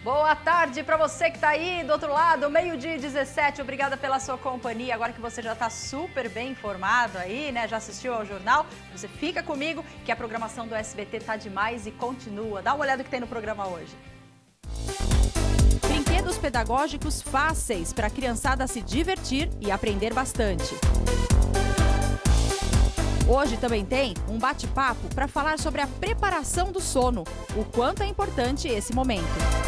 Boa tarde para você que está aí do outro lado, 12h17, obrigada pela sua companhia. Agora que você já está super bem informado aí, né, já assistiu ao jornal, você fica comigo que a programação do SBT tá demais e continua. Dá uma olhada no que tem no programa hoje. Brinquedos pedagógicos fáceis para a criançada se divertir e aprender bastante. Hoje também tem um bate-papo para falar sobre a preparação do sono, o quanto é importante esse momento.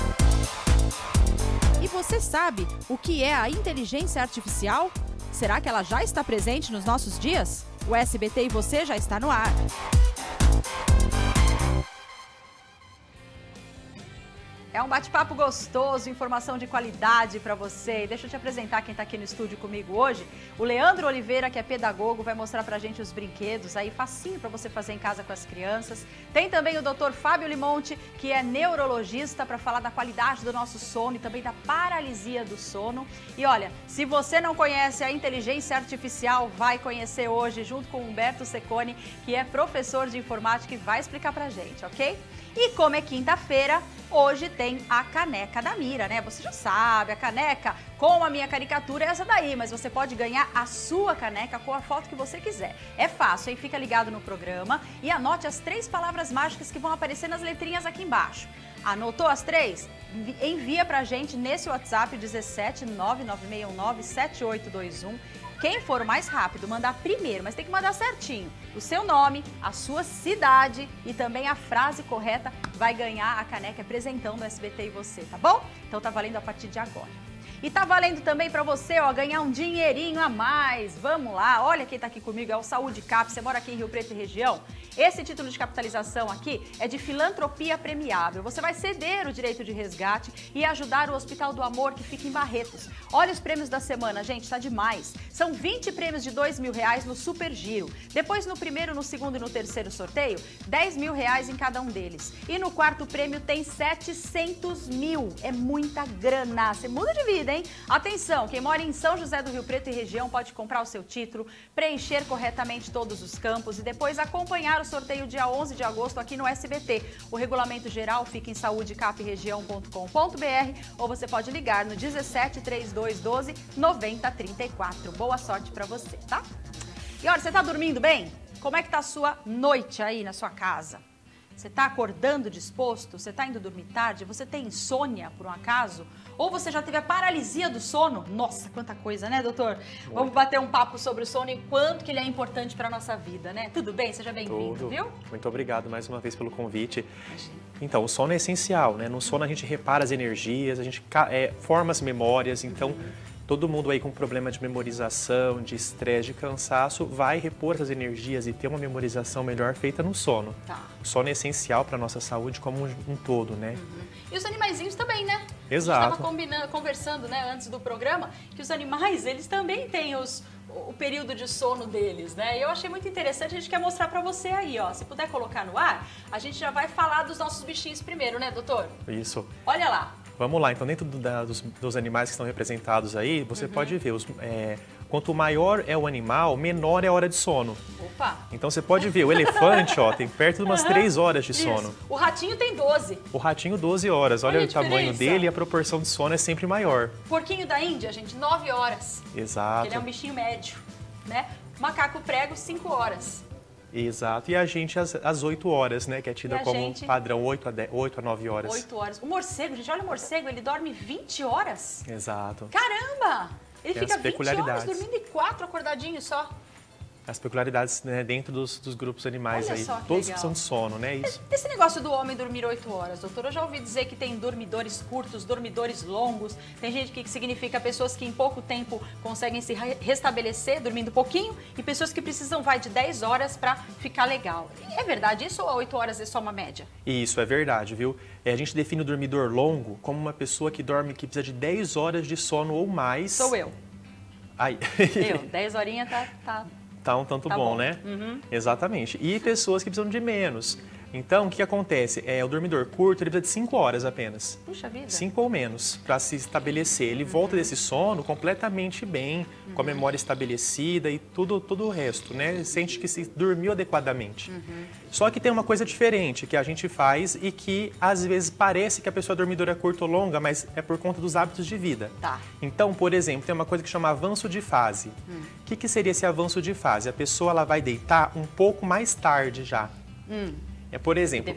E você sabe o que é a inteligência artificial? Será que ela já está presente nos nossos dias? O SBT e você já está no ar. É um bate-papo gostoso, informação de qualidade para você. E deixa eu te apresentar quem está aqui no estúdio comigo hoje. O Leandro Oliveira, que é pedagogo, vai mostrar para a gente os brinquedos aí, facinho para você fazer em casa com as crianças. Tem também o Dr. Fábio Limonte, que é neurologista, para falar da qualidade do nosso sono e também da paralisia do sono. E olha, se você não conhece a inteligência artificial, vai conhecer hoje, junto com o Humberto Secone, que é professor de informática e vai explicar para a gente, ok? E como é quinta-feira, hoje tem a caneca da Mira, né? Você já sabe, a caneca com a minha caricatura é essa daí, mas você pode ganhar a sua caneca com a foto que você quiser. É fácil, hein? Fica ligado no programa e anote as 3 palavras mágicas que vão aparecer nas letrinhas aqui embaixo. Anotou as 3? Envia pra gente nesse WhatsApp 17 99619 7821. Quem for mais rápido, mandar primeiro, mas tem que mandar certinho. O seu nome, a sua cidade e também a frase correta vai ganhar a caneca apresentando o SBT e você, tá bom? Então tá valendo a partir de agora. E tá valendo também para você, ó, ganhar um dinheirinho a mais. Vamos lá, olha quem tá aqui comigo, é o Saúde Cap, você mora aqui em Rio Preto e região. Esse título de capitalização aqui é de filantropia premiável. Você vai ceder o direito de resgate e ajudar o Hospital do Amor, que fica em Barretos. Olha os prêmios da semana, gente, tá demais. São 20 prêmios de R$2.000 no Super Giro. Depois, no primeiro, no segundo e no terceiro sorteio, R$10.000 em cada um deles. E no quarto prêmio tem 700 mil. É muita grana. Você muda de vida, hein? Atenção, quem mora em São José do Rio Preto e região pode comprar o seu título, preencher corretamente todos os campos e depois acompanhar o sorteio dia 11 de agosto aqui no SBT. O regulamento geral fica em saudecapregião.com.br ou você pode ligar no 17 3212 9034. Boa sorte pra você, tá? E olha, você tá dormindo bem? Como é que tá a sua noite aí na sua casa? Você está acordando disposto? Você está indo dormir tarde? Você tem insônia, por um acaso? Ou você já teve a paralisia do sono? Nossa, quanta coisa, né, doutor? Vamos bater um papo sobre o sono e quanto que ele é importante para a nossa vida, né? Tudo bem? Seja bem-vindo, viu? Muito obrigado mais uma vez pelo convite. Então, o sono é essencial, né? No sono a gente repara as energias, a gente forma as memórias, então... Todo mundo aí com problema de memorização, de estresse, de cansaço, vai repor essas energias e ter uma memorização melhor feita no sono. Tá. O sono é essencial para a nossa saúde como um todo, né? E os animaizinhos também, né? Exato. A gente estava conversando, né, antes do programa, que os animais, eles também têm o período de sono deles, né? E eu achei muito interessante, a gente quer mostrar para você aí, ó. Se puder colocar no ar, a gente já vai falar dos nossos bichinhos primeiro, né, doutor? Isso. Olha lá. Vamos lá, então dentro dos animais que estão representados aí, você pode ver, quanto maior é o animal, menor é a hora de sono. Opa! Então você pode ver, o elefante, ó, tem perto de umas 3 horas de sono. Isso. O ratinho tem 12. O ratinho, 12 horas. Olha o tamanho dele e a proporção de sono é sempre maior. Porquinho da Índia, gente, 9 horas. Exato. Ele é um bichinho médio, né? Macaco prego, 5 horas. Exato, e a gente às 8 horas, né, que é tida como padrão, 8 a 9 horas. 8 horas. O morcego, gente, olha o morcego, ele dorme 20 horas. Exato. Caramba! Ele Tem fica 20 horas dormindo e 4 acordadinhos só. As peculiaridades, né, dentro dos grupos animais. Olha aí, só que todos legal. que são de sono, né? Isso. Esse negócio do homem dormir 8 horas, doutor, eu já ouvi dizer que tem dormidores curtos, dormidores longos, tem gente que significa pessoas que em pouco tempo conseguem se restabelecer dormindo pouquinho e pessoas que precisam, de 10 horas para ficar legal. É verdade isso ou 8 horas é só uma média? Isso, é verdade, viu? A gente define o dormidor longo como uma pessoa que dorme, que precisa de 10 horas de sono ou mais. Sou eu. Ai. Eu, 10 horinhas tá um tanto bom, né? Uhum. Exatamente. E pessoas que precisam de menos. Então, o que acontece? O dormidor curto, ele precisa de 5 horas apenas. Puxa vida. 5 ou menos, para se estabelecer. Ele volta desse sono completamente bem, com a memória estabelecida e todo o resto, né? Sente que se dormiu adequadamente. Só que tem uma coisa diferente que a gente faz e que, às vezes, parece que a pessoa é dormidora curta ou longa, mas é por conta dos hábitos de vida. Tá. Então, por exemplo, tem uma coisa que chama avanço de fase. O que seria esse avanço de fase? A pessoa ela vai deitar um pouco mais tarde já. Por exemplo,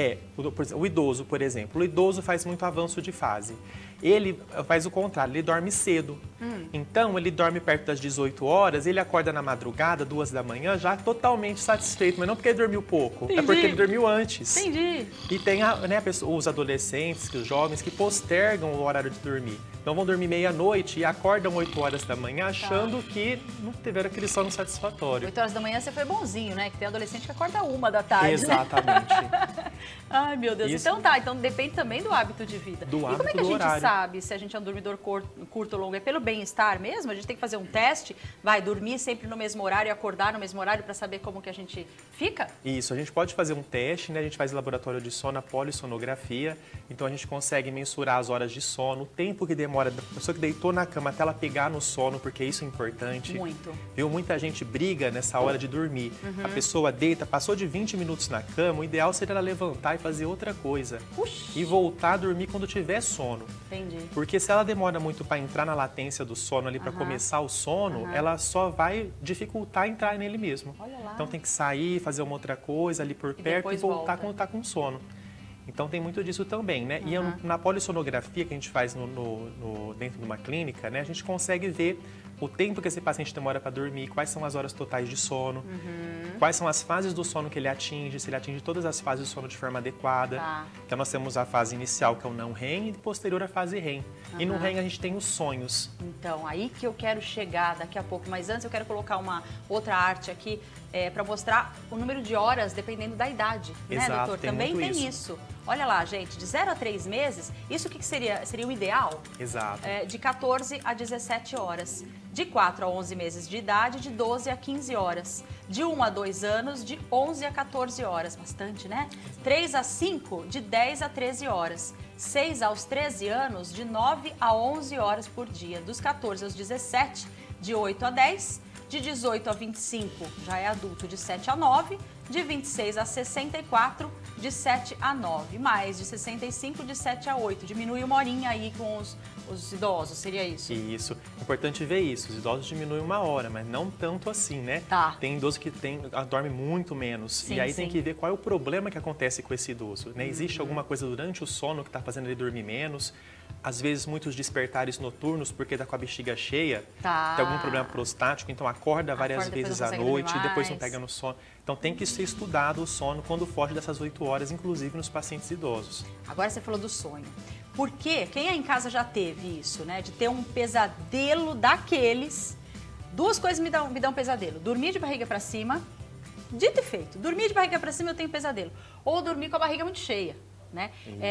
o idoso, por exemplo. O idoso faz muito avanço de fase. Ele faz o contrário, ele dorme cedo. Então, ele dorme perto das 18 horas, ele acorda na madrugada, 2 da manhã, já totalmente satisfeito. Mas não porque ele dormiu pouco, é porque ele dormiu antes. Entendi. E tem os adolescentes, os jovens que postergam o horário de dormir. Então vão dormir meia-noite e acordam 8 horas da manhã achando que não tiveram aquele sono satisfatório. 8 horas da manhã você foi bonzinho, né? Que tem adolescente que acorda 1 da tarde. Exatamente. Né? Ai, meu Deus. Isso. Então depende também do hábito de vida. Do e hábito como é que a gente horário. sabe se a gente é um dormidor curto ou longo? É pelo bem-estar mesmo? A gente tem que fazer um teste? Vai dormir sempre no mesmo horário e acordar no mesmo horário para saber como que a gente fica? Isso, a gente pode fazer um teste, né? A gente faz laboratório de sono, a polissonografia. Então a gente consegue mensurar as horas de sono, o tempo que demora da pessoa que deitou na cama até ela pegar no sono, porque isso é importante. Muito. Viu? Muita gente briga nessa hora de dormir. A pessoa deita, passou de 20 minutos na cama, o ideal seria ela levantar e fazer outra coisa. Puxa. E voltar a dormir quando tiver sono. Entendi. Porque se ela demora muito para entrar na latência do sono ali, para começar o sono, ela só vai dificultar entrar nele mesmo. Olha lá. Então tem que sair, fazer uma outra coisa ali por perto e depois voltar volta. quando está com sono. Então tem muito disso também, né? E na polissonografia que a gente faz dentro de uma clínica, né? A gente consegue ver o tempo que esse paciente demora para dormir, quais são as horas totais de sono, quais são as fases do sono que ele atinge, se ele atinge todas as fases do sono de forma adequada. Tá. Então nós temos a fase inicial, que é o não REM, e posterior a fase REM. E no REM a gente tem os sonhos. Então, aí que eu quero chegar daqui a pouco. Mas antes eu quero colocar uma outra arte aqui para mostrar o número de horas dependendo da idade, né, Exato, doutor? tem Também muito tem isso. Olha lá, gente, de 0 a 3 meses, isso o que seria? Seria o ideal? Exato. De 14 a 17 horas. De 4 a 11 meses de idade, de 12 a 15 horas. De 1 a 2 anos, de 11 a 14 horas. Bastante, né? 3 a 5, de 10 a 13 horas. 6 aos 13 anos, de 9 a 11 horas por dia. Dos 14 aos 17, de 8 a 10. De 18 a 25, já é adulto, de 7 a 9. De 26 a 64, de 7 a 9. Mais de 65, de 7 a 8. Diminui uma horinha aí com os idosos, seria isso? Isso. Importante ver isso. Os idosos diminuem 1 hora, mas não tanto assim, né? Tá. Tem idoso que dorme muito menos. Sim, e aí sim. tem que ver qual é o problema que acontece com esse idoso, né? Existe alguma coisa durante o sono que está fazendo ele dormir menos? Às vezes, muitos despertares noturnos, porque está com a bexiga cheia, Tá. tem algum problema prostático, então acorda várias Depois vezes não à consegue noite e dormir depois não mais. pega no sono. Então tem que ser estudado o sono quando foge dessas 8 horas, inclusive nos pacientes idosos. Agora você falou do sonho. Porque quem aí em casa já teve isso, né? De ter um pesadelo daqueles. Duas coisas me dão pesadelo. Dormir de barriga pra cima, dito e feito. Dormir de barriga pra cima eu tenho pesadelo. Ou dormir com a barriga muito cheia. Né?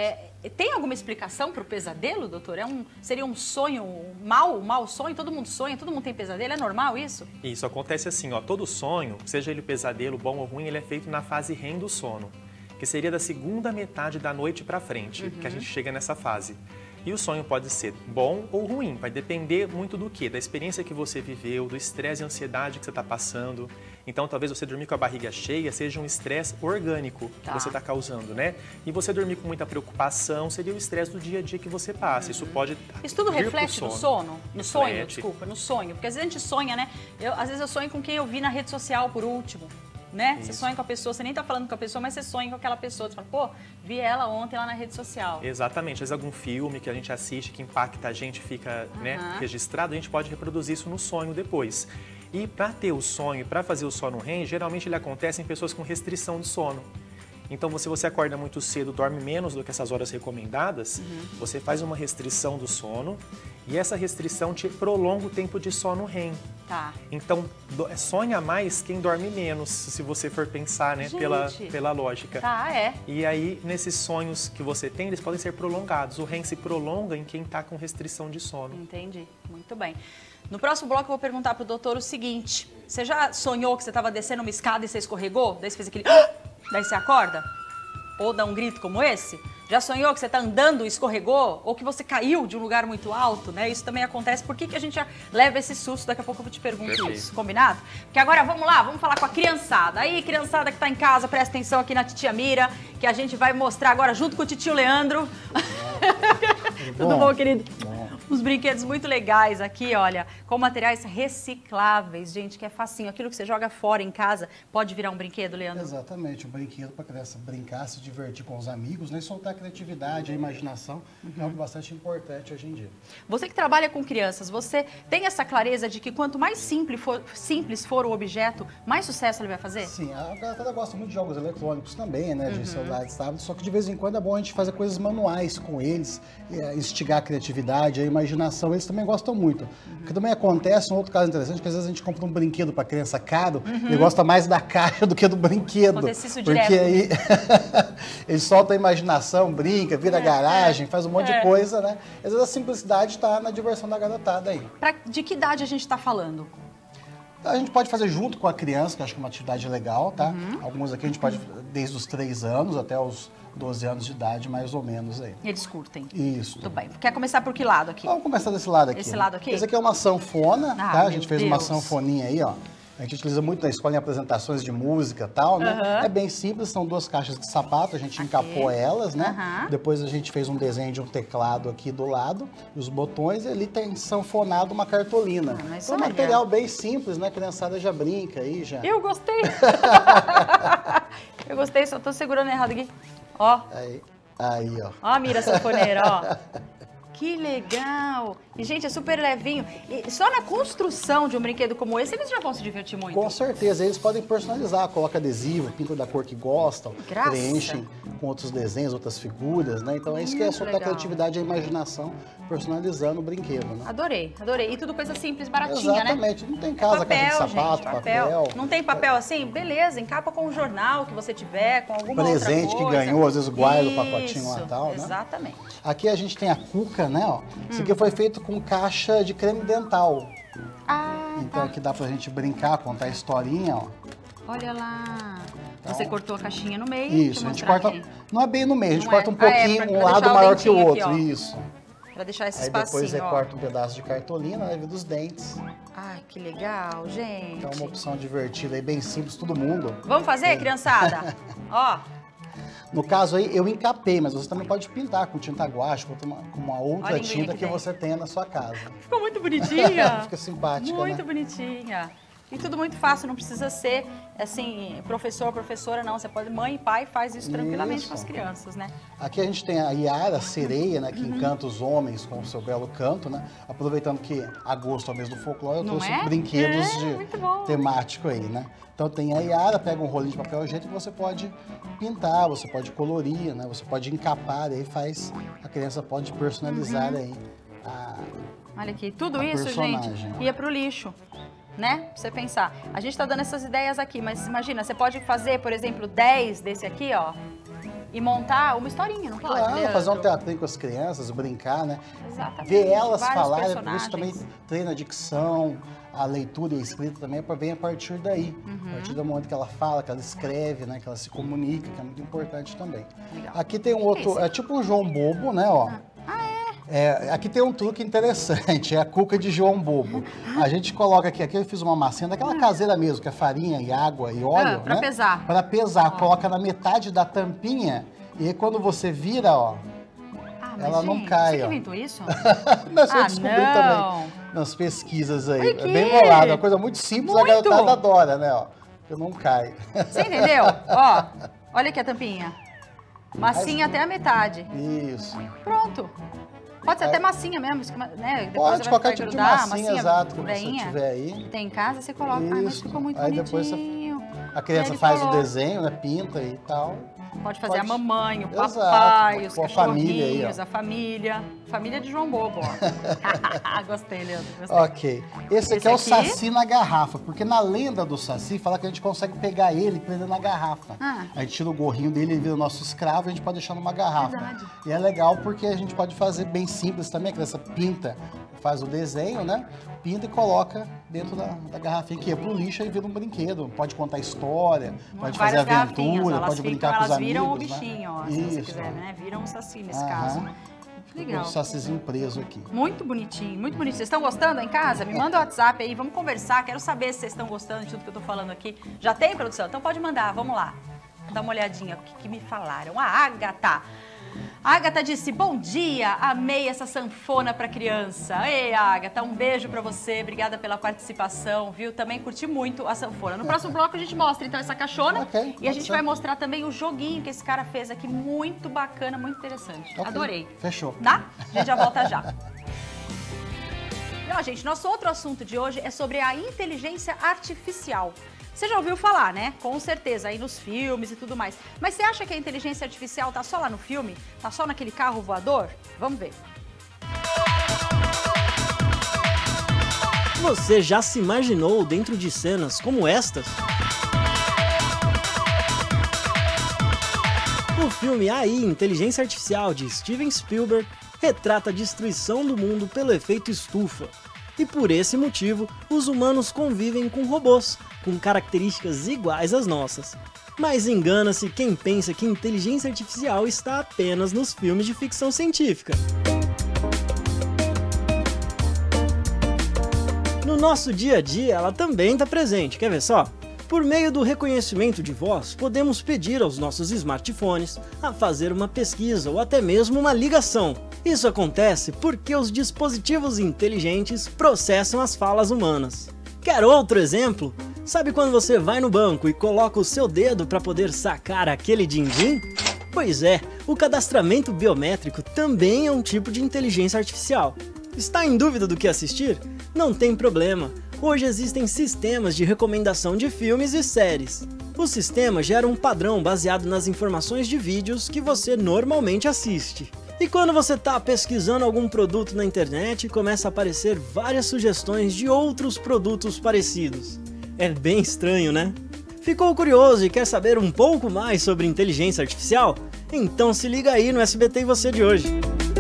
Tem alguma explicação para o pesadelo, doutor? Seria um sonho, um mau sonho? Todo mundo sonha, todo mundo tem pesadelo? É normal isso? Isso acontece assim, ó, todo sonho, seja ele pesadelo, bom ou ruim, ele é feito na fase REM do sono, que seria da segunda metade da noite para frente, que a gente chega nessa fase. E o sonho pode ser bom ou ruim, vai depender muito do quê? Da experiência que você viveu, do estresse e ansiedade que você está passando. Então, talvez você dormir com a barriga cheia seja um estresse orgânico que você está causando, né? E você dormir com muita preocupação seria o estresse do dia a dia que você passa. Isso pode Isso tudo vir reflete pro no sono? No sonho, Reflete. desculpa, no sonho. Porque às vezes a gente sonha, né? Às vezes eu sonho com quem eu vi na rede social por último. Né? Você sonha com a pessoa, você nem tá falando com a pessoa, mas você sonha com aquela pessoa. Você fala, pô, vi ela ontem lá na rede social. Exatamente. Às vezes algum filme que a gente assiste, que impacta a gente, fica né, registrado, a gente pode reproduzir isso no sonho depois. E para ter o sonho, para fazer o sono REM, geralmente ele acontece em pessoas com restrição de sono. Então, se você acorda muito cedo, dorme menos do que essas horas recomendadas, você faz uma restrição do sono e essa restrição te prolonga o tempo de sono REM. Tá. Então, sonha mais quem dorme menos, se você for pensar, né, pela lógica. Tá, é. E aí, nesses sonhos que você tem, eles podem ser prolongados. O REM se prolonga em quem está com restrição de sono. Entendi. Muito bem. No próximo bloco eu vou perguntar pro doutor o seguinte. Você já sonhou que você estava descendo uma escada e você escorregou? Daí você fez aquele... Daí você acorda? ou dá um grito como esse? Já sonhou que você está andando, escorregou, ou que você caiu de um lugar muito alto, né? Isso também acontece. Por que a gente leva esse susto? Daqui a pouco eu te pergunto isso, combinado? Porque agora vamos lá, vamos falar com a criançada. Aí, criançada que está em casa, presta atenção aqui na titia Mira, que a gente vai mostrar agora junto com o titio Leandro. Tudo bom, querido? Uns brinquedos muito legais aqui, olha, com materiais recicláveis, gente, que é facinho. Aquilo que você joga fora em casa pode virar um brinquedo, Leandro? Exatamente, um brinquedo para a criança brincar, se divertir com os amigos, né? E soltar a criatividade, a imaginação, é algo bastante importante hoje em dia. Você que trabalha com crianças, você tem essa clareza de que quanto mais simples for o objeto, mais sucesso ele vai fazer? Sim, a garotada gosta muito de jogos eletrônicos também, né? De celulares, tablets, só que de vez em quando é bom a gente fazer coisas manuais com eles, instigar a criatividade, a imaginação, eles também gostam muito. O que também acontece, um outro caso interessante, que às vezes a gente compra um brinquedo para criança caro, ele gosta mais da caixa do que do brinquedo. Acontece isso porque direto. Aí ele solta a imaginação, brinca, vira garagem, faz um monte de coisa, né? Às vezes a simplicidade está na diversão da garotada aí. De que idade a gente está falando? A gente pode fazer junto com a criança, que eu acho que é uma atividade legal, tá? Alguns aqui a gente pode, desde os 3 anos até os 12 anos de idade, mais ou menos aí. Eles curtem. Isso. Tudo bem. Quer começar por que lado aqui? Vamos começar desse lado aqui. Esse lado aqui? Esse aqui é uma sanfona, tá? A gente fez uma Deus. sanfoninha aí, ó. A gente utiliza muito na escola em apresentações de música e tal, né? É bem simples, são 2 caixas de sapato, a gente encapou elas, né? Depois a gente fez um desenho de um teclado aqui do lado, e os botões, e ali tem sanfonado uma cartolina. É um material bem simples, né? A criançada já brinca aí, já. Eu gostei! Eu gostei, só tô segurando errado aqui. Ó. Aí, ó. Ó a mira sanfoneira, ó. Que legal! E, gente, é super levinho. E só na construção de um brinquedo como esse, eles já vão se divertir muito. Com certeza, eles podem personalizar, coloca adesivo, pinta da cor que gostam, preenchem com outros desenhos, outras figuras, né? Então é isso que é soltar a criatividade e a imaginação, personalizando o brinquedo, né? Adorei, adorei. E tudo coisa simples, baratinha, Exatamente. Não tem casa, caixa de sapato, gente, papel. Não tem papel assim? Beleza, encapa com um jornal que você tiver, com alguma presente outra coisa. Que ganhou, às vezes guarda o pacotinho lá e tal, né? Exatamente. Aqui a gente tem a cuca, né? Ó. Isso aqui foi feito com caixa de creme dental. Então aqui dá pra gente brincar, contar a historinha, ó. Olha lá. Então, você cortou a caixinha no meio. Isso, a gente corta. Aqui. Não é bem no meio, a gente corta um pouquinho, pra um lado maior que o outro. Aqui, isso. Pra deixar esse Aí espacinho. depois recorta um pedaço de cartolina, né? Dos dentes. Ai, que legal, gente. Então uma opção divertida aí, bem simples, todo mundo. Vamos fazer, criançada? Ó. No caso aí, eu encapei, mas você também pode pintar com tinta guache, com uma outra tinta que você tenha na sua casa. Ficou muito bonitinha. Fica simpática, muito bonitinha. E tudo muito fácil, não precisa ser, assim, professor, professora, não. Você pode, mãe e pai faz isso tranquilamente com as crianças, né? Aqui a gente tem a Iara, a sereia, né, que encanta os homens com o seu belo canto, né? Aproveitando que agosto é o mês do folclore, eu trouxe brinquedos temático aí, né? Então tem a Iara, pega um rolinho de papel higiênico que você pode pintar, você pode colorir, né? Você pode encapar, aí faz, a criança pode personalizar aí Olha aqui, tudo isso, gente, ia pro lixo. Né? Pra você pensar. A gente tá dando essas ideias aqui, mas imagina, você pode fazer, por exemplo, 10 desse aqui, ó, e montar uma historinha, não pode? Claro, fazer um teatrinho com as crianças, brincar, né? Exatamente. Ver elas falarem, por isso também treina a dicção, a leitura e a escrita também vem a partir daí. A partir do momento que ela fala, que ela escreve, né? Que ela se comunica, que é muito importante também. Legal. Aqui tem um outro, é tipo o João Bobo, né? Ó. Aqui tem um truque interessante, é a cuca de João Bobo. A gente coloca aqui eu fiz uma massinha daquela caseira mesmo, que é farinha e água e óleo, pra pesar. Para pesar, coloca na metade da tampinha e aí quando você vira, ó, ela não cai, Você ó. que inventou isso? Nós descobrimos também nas pesquisas aí. É bem bolado, é uma coisa muito simples, a garotada adora, né, ó. Que não cai. Você entendeu? Ó, olha aqui a tampinha. Massinha até a metade. Isso. Pronto. Pode ser até massinha mesmo, né? Depois pode, qualquer tipo de massinha, exato, que você tiver aí. Tem em casa, você coloca. Isso. Mas ficou muito aí bonitinho. Depois a criança faz o desenho, né? Pinta e tal. Pode fazer a mamãe, o Exato, papai, os pode cachorrinhos, a família. Família de João Bobo, ó. Gostei, Leandro, gostei. Ok. Esse aqui é o Saci na garrafa, porque na lenda do Saci fala que a gente consegue pegar ele e prender na garrafa. A gente tira o gorrinho dele, ele vira o nosso escravo e a gente pode deixar numa garrafa. Verdade. E é legal porque a gente pode fazer bem simples também, a criança pinta, faz o desenho, né? Pinta e coloca dentro da garrafinha, que é pro lixo e vira um brinquedo. Pode contar história, pode fazer aventura, pode brincar com os amigos. Elas viram o bichinho, ó, se você quiser, né? Viram um saci nesse caso. Legal. Um sacizinho preso aqui. Muito bonitinho, muito bonito. Vocês estão gostando em casa? Me manda o WhatsApp aí, vamos conversar. Quero saber se vocês estão gostando de tudo que eu tô falando aqui. Já tem, produção? Então pode mandar, vamos lá. Dá uma olhadinha, o que me falaram. A Agatha. A Agatha disse, bom dia, amei essa sanfona para criança. Ei, Agatha, um beijo para você, obrigada pela participação, viu? Também curti muito a sanfona. No próximo bloco a gente mostra então essa caixona e a gente vai mostrar também o joguinho que esse cara fez aqui, muito bacana, muito interessante. Adorei. Fechou. Tá? A gente já volta já. E, ó, gente, nosso outro assunto de hoje é sobre a inteligência artificial. Você já ouviu falar, né? Com certeza, aí nos filmes e tudo mais. Mas você acha que a inteligência artificial tá só lá no filme? Tá só naquele carro voador? Vamos ver. Você já se imaginou dentro de cenas como estas? O filme AI, Inteligência Artificial, de Steven Spielberg, retrata a destruição do mundo pelo efeito estufa. E por esse motivo, os humanos convivem com robôs, com características iguais às nossas. Mas engana-se quem pensa que inteligência artificial está apenas nos filmes de ficção científica. No nosso dia a dia, ela também está presente, quer ver só? Por meio do reconhecimento de voz, podemos pedir aos nossos smartphones a fazer uma pesquisa ou até mesmo uma ligação. Isso acontece porque os dispositivos inteligentes processam as falas humanas. Quer outro exemplo? Sabe quando você vai no banco e coloca o seu dedo para poder sacar aquele din-din? Pois é, o cadastramento biométrico também é um tipo de inteligência artificial. Está em dúvida do que assistir? Não tem problema. Hoje existem sistemas de recomendação de filmes e séries. O sistema gera um padrão baseado nas informações de vídeos que você normalmente assiste. E quando você está pesquisando algum produto na internet, começa a aparecer várias sugestões de outros produtos parecidos. É bem estranho, né? Ficou curioso e quer saber um pouco mais sobre inteligência artificial? Então se liga aí no SBT e Você de hoje.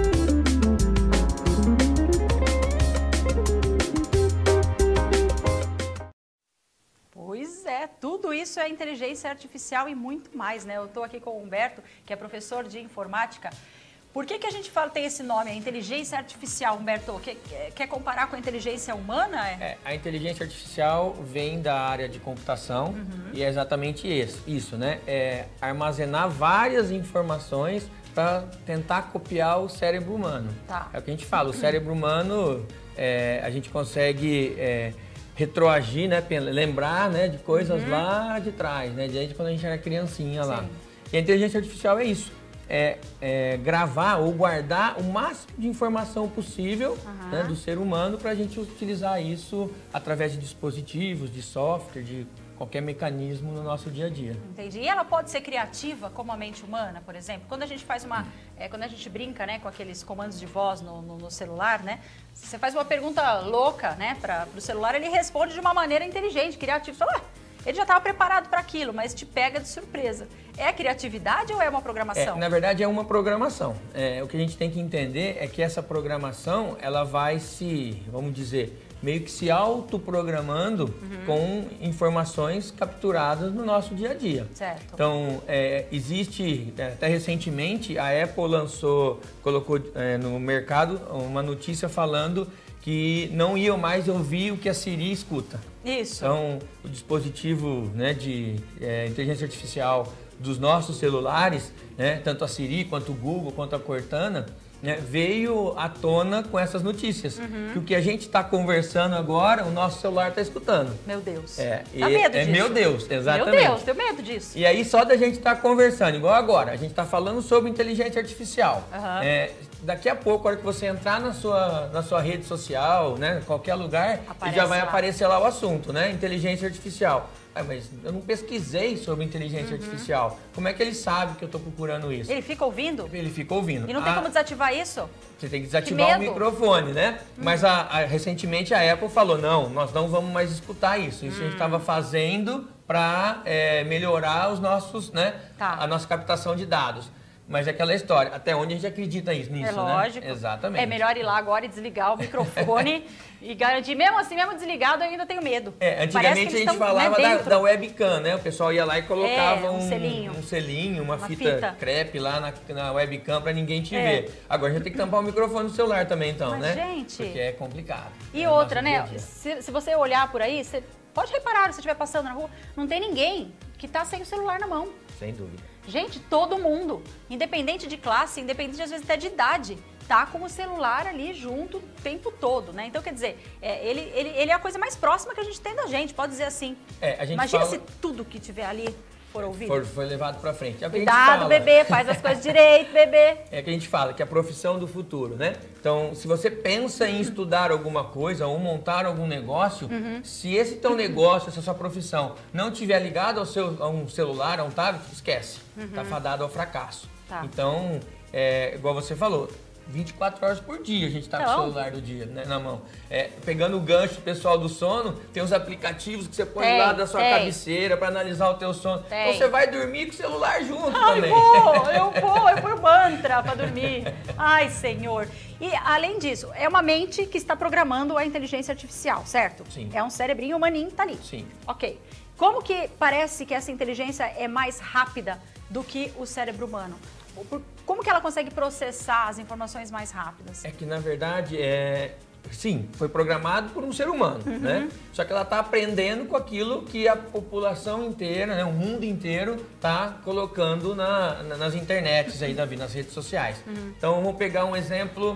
Pois é, tudo isso é inteligência artificial e muito mais, né? Eu estou aqui com o Humberto, que é professor de informática. Por que a gente fala, tem esse nome, a inteligência artificial, Humberto? Quer comparar com a inteligência humana? A inteligência artificial vem da área de computação e é exatamente isso, né? É armazenar várias informações para tentar copiar o cérebro humano. Tá. É o que a gente fala, o cérebro humano, a gente consegue retroagir, né? Lembrar, né, de coisas lá de trás, né? Desde quando a gente era criancinha lá. E a inteligência artificial é isso. Gravar ou guardar o máximo de informação possível né, do ser humano para a gente utilizar isso através de dispositivos, de software, de qualquer mecanismo no nosso dia a dia. Entendi. E ela pode ser criativa como a mente humana, por exemplo? Quando a gente faz quando a gente brinca, né, com aqueles comandos de voz no celular, né? Você faz uma pergunta louca, né, para o celular, ele responde de uma maneira inteligente, criativa. Você fala, ele já estava preparado para aquilo, mas te pega de surpresa. É criatividade ou é uma programação? Na verdade, é uma programação. O que a gente tem que entender é que essa programação, ela vai vamos dizer, meio que se autoprogramando com informações capturadas no nosso dia a dia. Certo. Então, existe, até recentemente, a Apple colocou no mercado uma notícia falando que não iam mais ouvir o que a Siri escuta. Isso. Então, o dispositivo né, de inteligência artificial dos nossos celulares, né, tanto a Siri, quanto o Google, quanto a Cortana, né, veio à tona com essas notícias. Que o que a gente está conversando agora, o nosso celular está escutando. Meu Deus. Dá medo disso. Meu Deus, exatamente. Meu Deus, tenho medo disso. E aí, só da gente estar conversando, igual agora, a gente está falando sobre inteligência artificial. Daqui a pouco, a hora que você entrar na sua rede social, né, qualquer lugar, já vai aparecer lá o assunto, né, inteligência artificial. Mas eu não pesquisei sobre inteligência artificial. Como é que ele sabe que eu estou procurando isso? Ele fica ouvindo? Ele fica ouvindo. E não tem como desativar isso? Você tem que desativar o microfone, né? Mas recentemente a Apple falou, não, nós não vamos mais escutar isso. Isso a gente estava fazendo para melhorar os nossos, né, a nossa captação de dados. Mas é aquela história, até onde a gente acredita nisso, né? É lógico. Exatamente. É melhor ir lá agora e desligar o microfone e garantir. Mesmo assim, mesmo desligado, eu ainda tenho medo. Antigamente a gente falava da webcam, né? O pessoal ia lá e colocava um selinho, uma fita crepe lá na webcam pra ninguém te ver. Agora a gente tem que tampar o microfone do celular também, então, mas, né? Gente... Porque é complicado. E outra, né? Se você olhar por aí, você pode reparar, se você estiver passando na rua, não tem ninguém que tá sem o celular na mão. Sem dúvida. Gente, todo mundo, independente de classe, independente às vezes até de idade, tá com o celular ali junto o tempo todo, né? Então, quer dizer, ele é a coisa mais próxima que a gente tem da gente, pode dizer assim. Imagina se tudo que tiver ali for ouvido. Foi levado pra frente. Cuidado, bebê, faz as coisas direito, bebê. É que a gente fala que é a profissão do futuro, né? Então, se você pensa em estudar alguma coisa ou montar algum negócio, se esse teu negócio, essa sua profissão, não estiver ligado a um celular, a um tablet, esquece. Tá fadado ao fracasso. Tá. Então, igual você falou, 24 horas por dia a gente tá com o celular do dia, né, na mão. Pegando o gancho do pessoal do sono, tem os aplicativos que você põe lá da sua cabeceira para analisar o teu sono. Então você vai dormir com o celular junto também. Eu ponho mantra para dormir. Ai, Senhor. E além disso, é uma mente que está programando a inteligência artificial, certo? Sim. É um cerebrinho humaninho que tá ali. Sim. Ok. Como que parece que essa inteligência é mais rápida do que o cérebro humano? Como que ela consegue processar as informações mais rápidas? É que, na verdade, sim, foi programado por um ser humano, né? Só que ela está aprendendo com aquilo que a população inteira, né, o mundo inteiro, está colocando nas internets aí da vida, nas redes sociais. Então, vamos pegar um exemplo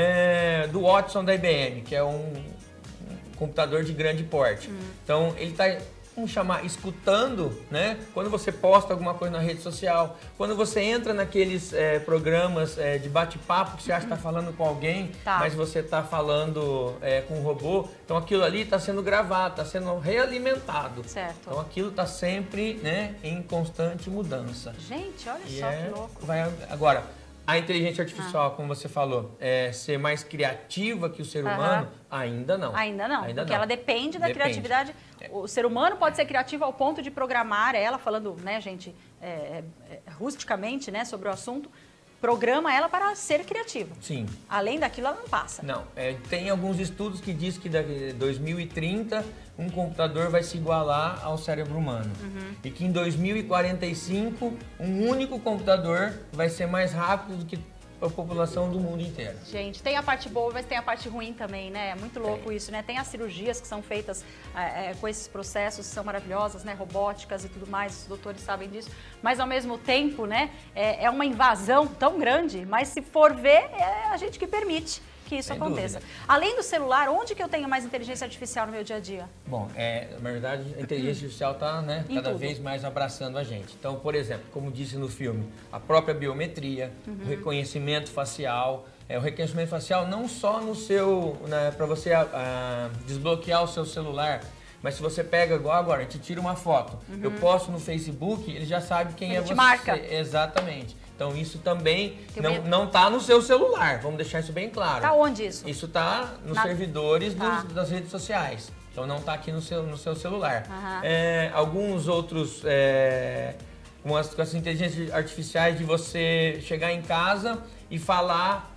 do Watson da IBM, que é um computador de grande porte. Então, ele está... vamos chamar, escutando, né? Quando você posta alguma coisa na rede social, quando você entra naqueles programas de bate-papo que você acha que está falando com alguém, mas você está falando com um robô, então aquilo ali está sendo gravado, está sendo realimentado. Certo. Então aquilo está sempre, né, em constante mudança. Gente, olha só que louco. Agora, a inteligência artificial, como você falou, ser mais criativa que o ser humano, ainda não. Ainda não, porque ela depende da criatividade. O ser humano pode ser criativo ao ponto de programar ela, falando, né, gente, rusticamente, né, sobre o assunto, programa ela para ser criativa. Sim. Além daquilo, ela não passa. Não, tem alguns estudos que dizem que em 2030 um computador vai se igualar ao cérebro humano. E que em 2045 um único computador vai ser mais rápido do que a população do mundo inteiro. Gente, tem a parte boa, mas tem a parte ruim também, né? É muito louco isso, né? Tem as cirurgias que são feitas com esses processos, são maravilhosas, né? Robóticas e tudo mais, os doutores sabem disso. Mas, ao mesmo tempo, né? É uma invasão tão grande, mas se for ver, é a gente que permite que isso aconteça. Além do celular, onde que eu tenho mais inteligência artificial no meu dia a dia? Bom, na verdade, a inteligência artificial está, né, cada vez mais abraçando a gente. Então, por exemplo, como disse no filme, a própria biometria, o reconhecimento facial, o reconhecimento facial não só no seu, para você desbloquear o seu celular, mas se você pega igual agora, a gente tira uma foto, eu posto no Facebook, ele já sabe quem é você. Marca. Exatamente. Então isso também não está no seu celular, vamos deixar isso bem claro. Está onde isso? Isso está nos servidores das redes sociais, então não está aqui no seu celular. Alguns outros, com as inteligências artificiais de você chegar em casa e falar,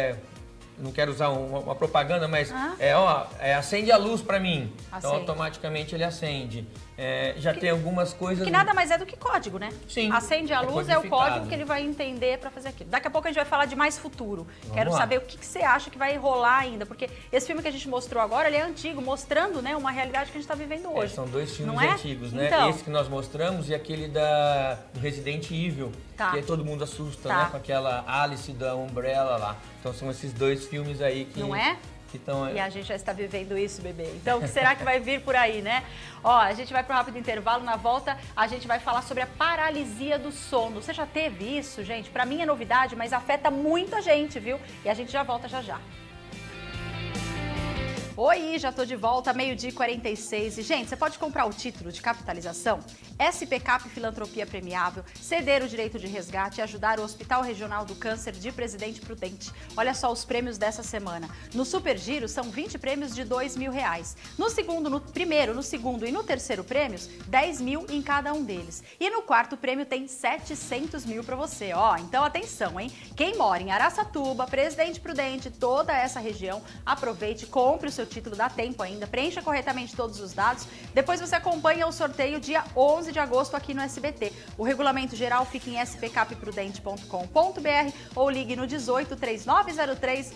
não quero usar uma propaganda, mas acende a luz para mim. Então automaticamente ele acende. Já tem algumas coisas... Que nada mais é do que código, né? Sim. Acende a luz, é o código que ele vai entender para fazer aquilo. Daqui a pouco a gente vai falar de mais futuro. Quero saber o que você acha que vai rolar ainda, porque esse filme que a gente mostrou agora, ele é antigo, mostrando, né, uma realidade que a gente está vivendo hoje. São dois filmes não antigos, né? Então, esse que nós mostramos e aquele do Resident Evil, que todo mundo assusta, né? Com aquela Alice da Umbrella lá. Então são esses dois filmes aí que... Não é? E a gente já está vivendo isso, bebê. Então, o que será que vai vir por aí, né? Ó, a gente vai para um rápido intervalo. Na volta, a gente vai falar sobre a paralisia do sono. Você já teve isso, gente? Para mim é novidade, mas afeta muita gente, viu? E a gente já volta já já. Oi, já tô de volta, 12h46. E, gente, você pode comprar o título de capitalização SPCap Filantropia Premiável, ceder o direito de resgate e ajudar o Hospital Regional do Câncer de Presidente Prudente. Olha só os prêmios dessa semana. No Super Giro são 20 prêmios de R$2.000. No primeiro, no segundo e no terceiro prêmios, 10 mil em cada um deles. E no quarto prêmio tem 700 mil para você. Ó, então atenção, hein? Quem mora em Araçatuba, Presidente Prudente, toda essa região, aproveite, compre o seu título, dá tempo ainda, preencha corretamente todos os dados. Depois você acompanha o sorteio dia 11 de agosto aqui no SBT. O regulamento geral fica em spcapprudente.com.br ou ligue no 18 3903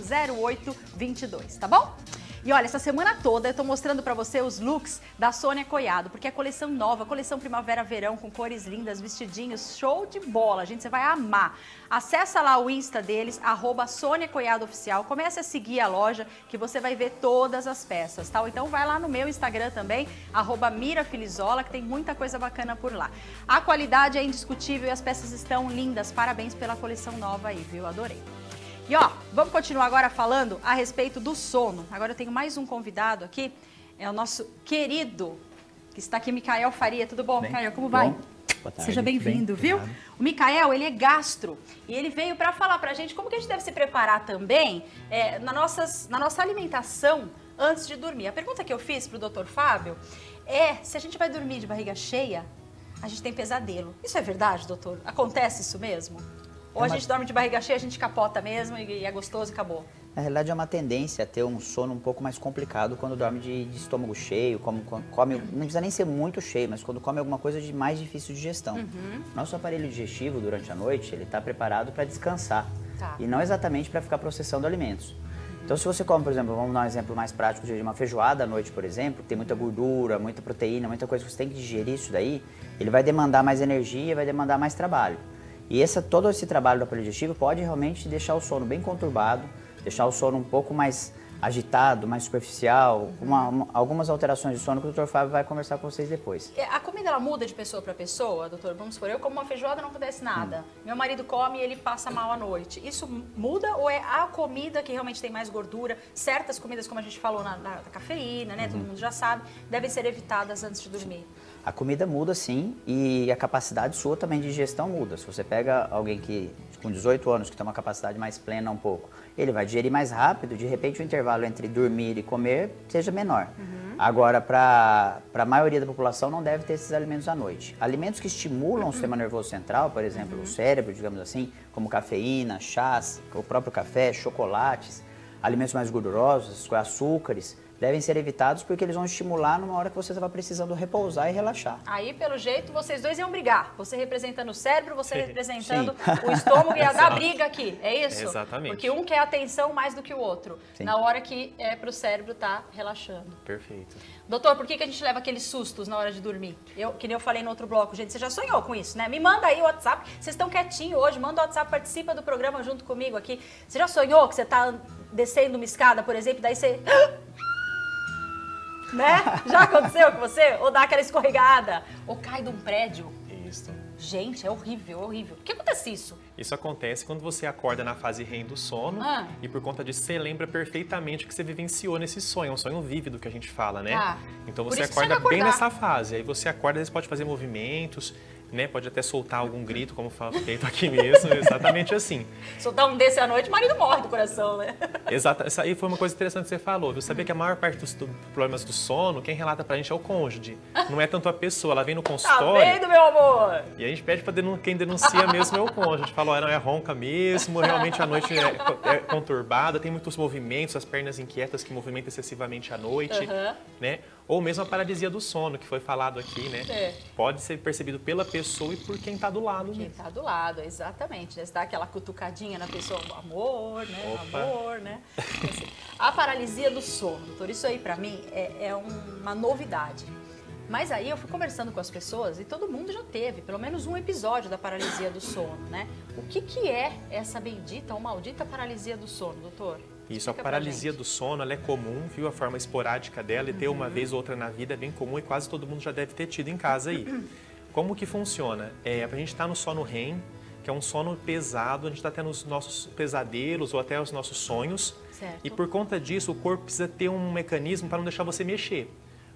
0822, tá bom? E olha, essa semana toda eu tô mostrando pra você os looks da Sônia Coiado, porque é coleção nova, coleção primavera-verão com cores lindas, vestidinhos, show de bola, gente, você vai amar. Acessa lá o Insta deles, @SôniaCoiadoOficial, comece a seguir a loja que você vai ver todas as peças, tá? Então vai lá no meu Instagram também, @MiraFilizola, que tem muita coisa bacana por lá. A qualidade é indiscutível e as peças estão lindas, parabéns pela coleção nova aí, viu? Adorei. E ó, vamos continuar agora falando a respeito do sono. Agora eu tenho mais um convidado aqui, é o nosso querido, que está aqui, Micael Faria. Tudo bom, Micael? Como vai? Boa tarde. Seja bem-vindo, viu? Obrigado. O Micael, ele é gastro e ele veio para falar pra gente como que a gente deve se preparar também na nossa alimentação antes de dormir. A pergunta que eu fiz pro Dr. Fábio é se a gente vai dormir de barriga cheia, a gente tem pesadelo. Isso é verdade, doutor? Acontece isso mesmo? Ou a gente dorme de barriga cheia, a gente capota mesmo e é gostoso e acabou? Na realidade é uma tendência a ter um sono um pouco mais complicado quando dorme de estômago cheio, come, não precisa nem ser muito cheio, mas quando come alguma coisa de mais difícil de digestão. Nosso aparelho digestivo durante a noite, ele está preparado para descansar e não exatamente para ficar processando alimentos. Então se você come, por exemplo, vamos dar um exemplo mais prático de uma feijoada à noite, por exemplo, que tem muita gordura, muita proteína, muita coisa que você tem que digerir isso daí, ele vai demandar mais energia, vai demandar mais trabalho. E todo esse trabalho do aparelho digestivo pode realmente deixar o sono bem conturbado, deixar o sono um pouco mais agitado, mais superficial, algumas alterações de sono que o Dr. Fábio vai conversar com vocês depois. A comida, ela muda de pessoa para pessoa, doutor? Vamos supor, eu como uma feijoada não acontece nada. Meu marido come e ele passa mal à noite. Isso muda ou é a comida que realmente tem mais gordura? Certas comidas, como a gente falou, da cafeína, né? Todo mundo já sabe, devem ser evitadas antes de dormir. A comida muda sim e a capacidade sua também de digestão muda. Se você pega alguém que com 18 anos que tem uma capacidade mais plena um pouco, ele vai digerir mais rápido, de repente o intervalo entre dormir e comer seja menor. Agora, para a maioria da população não deve ter esses alimentos à noite. Alimentos que estimulam o sistema nervoso central, por exemplo, o cérebro, digamos assim, como cafeína, chás, o próprio café, chocolates, alimentos mais gordurosos, açúcares, devem ser evitados porque eles vão estimular numa hora que você estava precisando repousar e relaxar. Aí, pelo jeito, vocês dois iam brigar. Você representando o cérebro, você representando o estômago, ia dar briga aqui, é isso? Exatamente. Porque um quer atenção mais do que o outro, na hora que é para o cérebro estar relaxando. Perfeito. Doutor, por que a gente leva aqueles sustos na hora de dormir? Que nem eu falei no outro bloco, gente, você já sonhou com isso, né? Me manda aí o WhatsApp, vocês estão quietinhos hoje, manda o WhatsApp, participa do programa junto comigo aqui. Você já sonhou que você está descendo uma escada, por exemplo, daí você... Né? Já aconteceu com você? Ou dá aquela escorregada? Ou cai de um prédio? Isso. Gente, é horrível, é horrível. Por que acontece isso? Isso acontece quando você acorda na fase REM do sono e por conta disso você lembra perfeitamente o que você vivenciou nesse sonho. É um sonho vívido que a gente fala, né? Então você acorda bem nessa fase. Aí você acorda, às vezes pode fazer movimentos, né? Pode até soltar algum grito, como foi feito aqui mesmo, exatamente assim. Soltar um desse à noite, o marido morre do coração, né? Exato, essa aí foi uma coisa interessante que você falou, viu? Sabia que a maior parte dos problemas do sono, quem relata pra gente é o cônjuge, não é tanto a pessoa, ela vem no consultório... Tá vendo, meu amor? E a gente pede pra quem denuncia mesmo é o cônjuge, a gente fala, não, é ronca mesmo, realmente a noite é conturbada, tem muitos movimentos, as pernas inquietas que movimentam excessivamente à noite, né? Ou mesmo a paralisia do sono, que foi falado aqui, né? Pode ser percebido pela pessoa e por quem está do lado. Quem está do lado, exatamente. Você dá aquela cutucadinha na pessoa, amor, né? Opa. Amor, né? Assim, a paralisia do sono, doutor, isso aí para mim é uma novidade. Mas aí eu fui conversando com as pessoas e todo mundo já teve pelo menos um episódio da paralisia do sono, né? O que é essa bendita ou maldita paralisia do sono, doutor? Isso, a paralisia do sono, ela é comum, viu? A forma esporádica dela, e ter uma vez ou outra na vida é bem comum e quase todo mundo já deve ter tido em casa aí. Como que funciona? A gente está no sono REM, que é um sono pesado, a gente está tendo os nossos pesadelos ou até os nossos sonhos. Certo. E por conta disso, o corpo precisa ter um mecanismo para não deixar você mexer.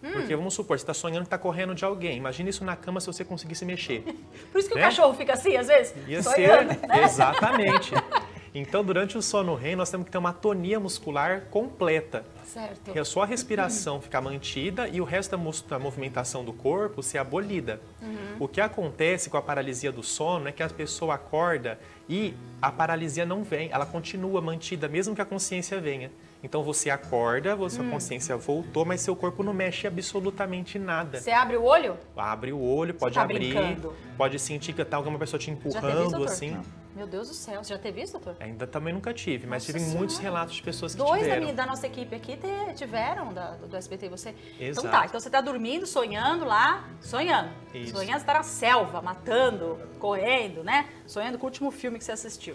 Porque vamos supor, você está sonhando que está correndo de alguém. Imagina isso na cama se você conseguisse mexer. Por isso que o cachorro fica assim, às vezes, Ia sonhando, ser, né? Exatamente. Então, durante o sono REM, nós temos que ter uma atonia muscular completa. Certo. Que é só a respiração ficar mantida e o resto da movimentação do corpo ser abolida. O que acontece com a paralisia do sono é que a pessoa acorda e a paralisia não vem, ela continua mantida, mesmo que a consciência venha. Então você acorda, sua consciência voltou, mas seu corpo não mexe absolutamente nada. Você abre o olho? Abre o olho, pode abrir, brincando. pode sentir que tá alguma pessoa te Já teve isso, empurrando, doutor? assim. Não. Meu Deus do céu, você já teve isso, doutor? Ainda também nunca tive, mas Nossa tive Senhora. muitos relatos de pessoas que Dois tiveram. da nossa equipe aqui tiveram do SBT e você. Exato. Então tá, então você tá dormindo, sonhando lá, sonhando. Isso. Sonhando, você tá na selva, matando, correndo, né? Sonhando com o último filme que você assistiu.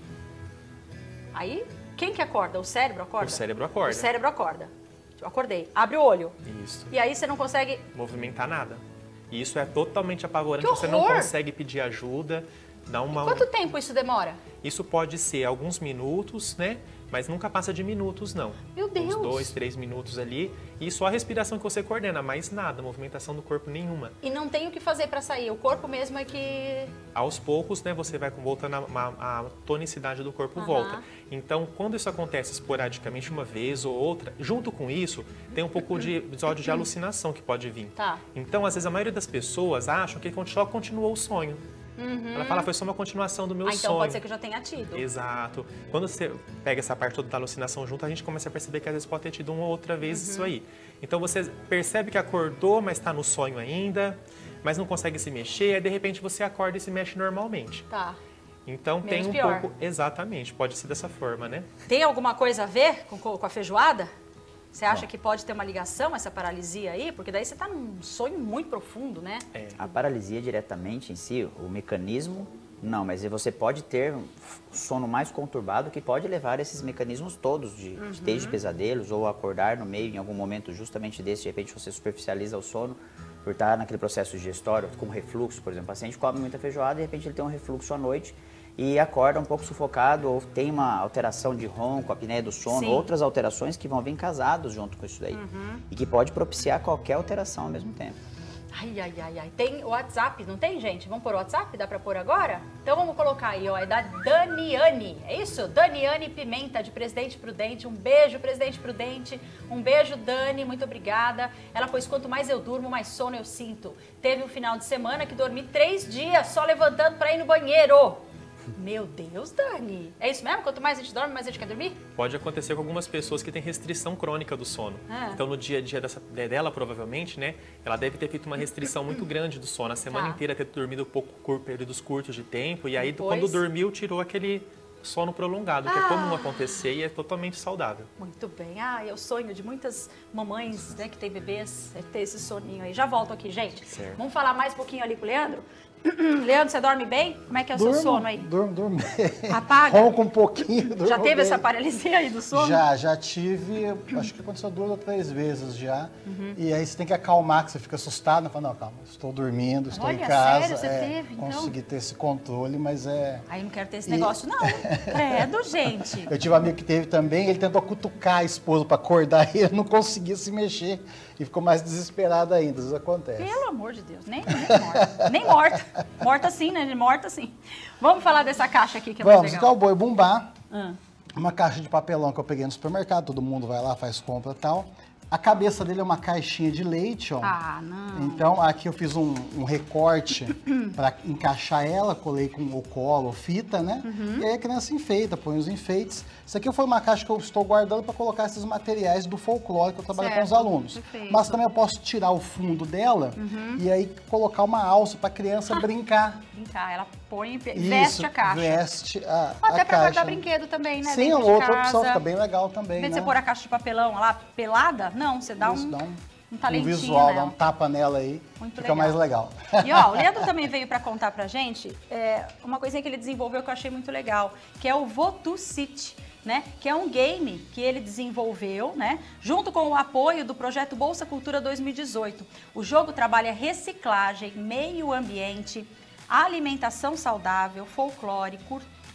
Aí, quem que acorda? O cérebro acorda? O cérebro acorda. O cérebro acorda. Eu acordei, abre o olho. Isso. E aí você não consegue... Movimentar nada. E isso é totalmente apavorante, Que você não horror! consegue pedir ajuda, dá uma... Quanto tempo isso demora? Isso pode ser alguns minutos, né? Mas nunca passa de minutos, não. Meu Deus! Uns 2, 3 minutos ali. E só a respiração que você coordena, mais nada, movimentação do corpo nenhuma. E não tem o que fazer pra sair, o corpo mesmo é que... Aos poucos, né, você vai voltando, a tonicidade do corpo volta. Então, quando isso acontece esporadicamente, uma vez ou outra, junto com isso, tem um pouco de episódio de alucinação que pode vir. Tá. Então, às vezes, a maioria das pessoas acham que só continuou o sonho. Ela fala, foi só uma continuação do meu sonho. Então pode ser que eu já tenha tido. Exato. Quando você pega essa parte toda da alucinação junto, a gente começa a perceber que às vezes pode ter tido uma ou outra vez isso aí. Então você percebe que acordou, mas está no sonho ainda, mas não consegue se mexer, aí de repente você acorda e se mexe normalmente. Tá. Então Menos tem um pior. pouco... Exatamente, pode ser dessa forma, né? Tem alguma coisa a ver com a feijoada? Você acha que pode ter uma ligação, essa paralisia aí? Porque daí você está num sonho muito profundo, né? A paralisia diretamente em si, o mecanismo, não, mas você pode ter um sono mais conturbado que pode levar a esses mecanismos todos, desde pesadelos ou acordar no meio em algum momento justamente desse, de repente você superficializa o sono por estar naquele processo digestório, como refluxo, por exemplo. O paciente come muita feijoada e de repente ele tem um refluxo à noite e acorda um pouco sufocado ou tem uma alteração de ronco, apneia do sono, Sim. outras alterações que vão vir casados junto com isso daí e que pode propiciar qualquer alteração ao mesmo tempo. Ai, ai, ai, ai. Tem o WhatsApp, não tem, gente? Vamos pôr o WhatsApp? Dá pra pôr agora? Então vamos colocar aí, ó. É da Daniane. É isso? Daniane Pimenta, de Presidente Prudente. Um beijo, Presidente Prudente. Um beijo, Dani. Muito obrigada. Ela pôs, quanto mais eu durmo, mais sono eu sinto. Teve um final de semana que dormi 3 dias só levantando pra ir no banheiro. Meu Deus, Dani. É isso mesmo? Quanto mais a gente dorme, mais a gente quer dormir? Pode acontecer com algumas pessoas que têm restrição crônica do sono. Então, no dia a dia dela, provavelmente, né, ela deve ter feito uma restrição muito grande do sono. A semana inteira ter dormido pouco, períodos curtos de tempo. E aí, quando dormiu, tirou aquele sono prolongado, que é comum acontecer e é totalmente saudável. Muito bem. É o sonho de muitas mamães, né, que tem bebês, é ter esse soninho aí. Já volto aqui, gente. Certo. Vamos falar mais um pouquinho ali com o Leandro? Leandro, você dorme bem? Como é que é o seu sono aí? Durmo. Apaga? Ronco um pouquinho, durmo Já teve bem. essa paralisia aí do sono? Já tive, acho que aconteceu 2 ou 3 vezes já. E aí você tem que acalmar, que você fica assustado, né? Fala, não, calma, estou dormindo, estou em Olha, casa. sério, você teve, então? Consegui ter esse controle, mas é... Aí não quero ter esse negócio, não. Credo, gente. Eu tive um amigo que teve também, ele tentou cutucar a esposa para acordar e ele não conseguia se mexer. E ficou mais desesperado ainda, isso acontece. Pelo amor de Deus, nem morta. Nem morta. Morta sim, né? Morta sim. Vamos falar dessa caixa aqui que é mais Vamos, legal. então o Boi Bumbá, uma caixa de papelão que eu peguei no supermercado, todo mundo vai lá, faz compra e tal. A cabeça dele é uma caixinha de leite, ó. Ah, não. Então, aqui eu fiz um recorte para encaixar ela, colei com o colo, fita, né? E aí a criança enfeita, põe os enfeites. Isso aqui foi uma caixa que eu estou guardando para colocar esses materiais do folclore que eu trabalho com os alunos. Perfeito. Mas também eu posso tirar o fundo dela e aí colocar uma alça para a criança brincar. Brincar, ela põe e veste a caixa. Veste a Até pra caixa. guardar brinquedo também, né? Sim, dentro de outra casa. opção, fica bem legal também, Em vez de né? você pôr a caixa de papelão lá pelada, não, você dá Isso, um dá um talentinho visual, dá nela. um tapa nela aí, Muito fica legal. mais legal. E ó, o Leandro também veio para contar pra gente uma coisinha que ele desenvolveu que eu achei muito legal, que é o Votucity, né? Que é um game que ele desenvolveu, né? Junto com o apoio do projeto Bolsa Cultura 2018. O jogo trabalha reciclagem, meio ambiente, alimentação saudável, folclore,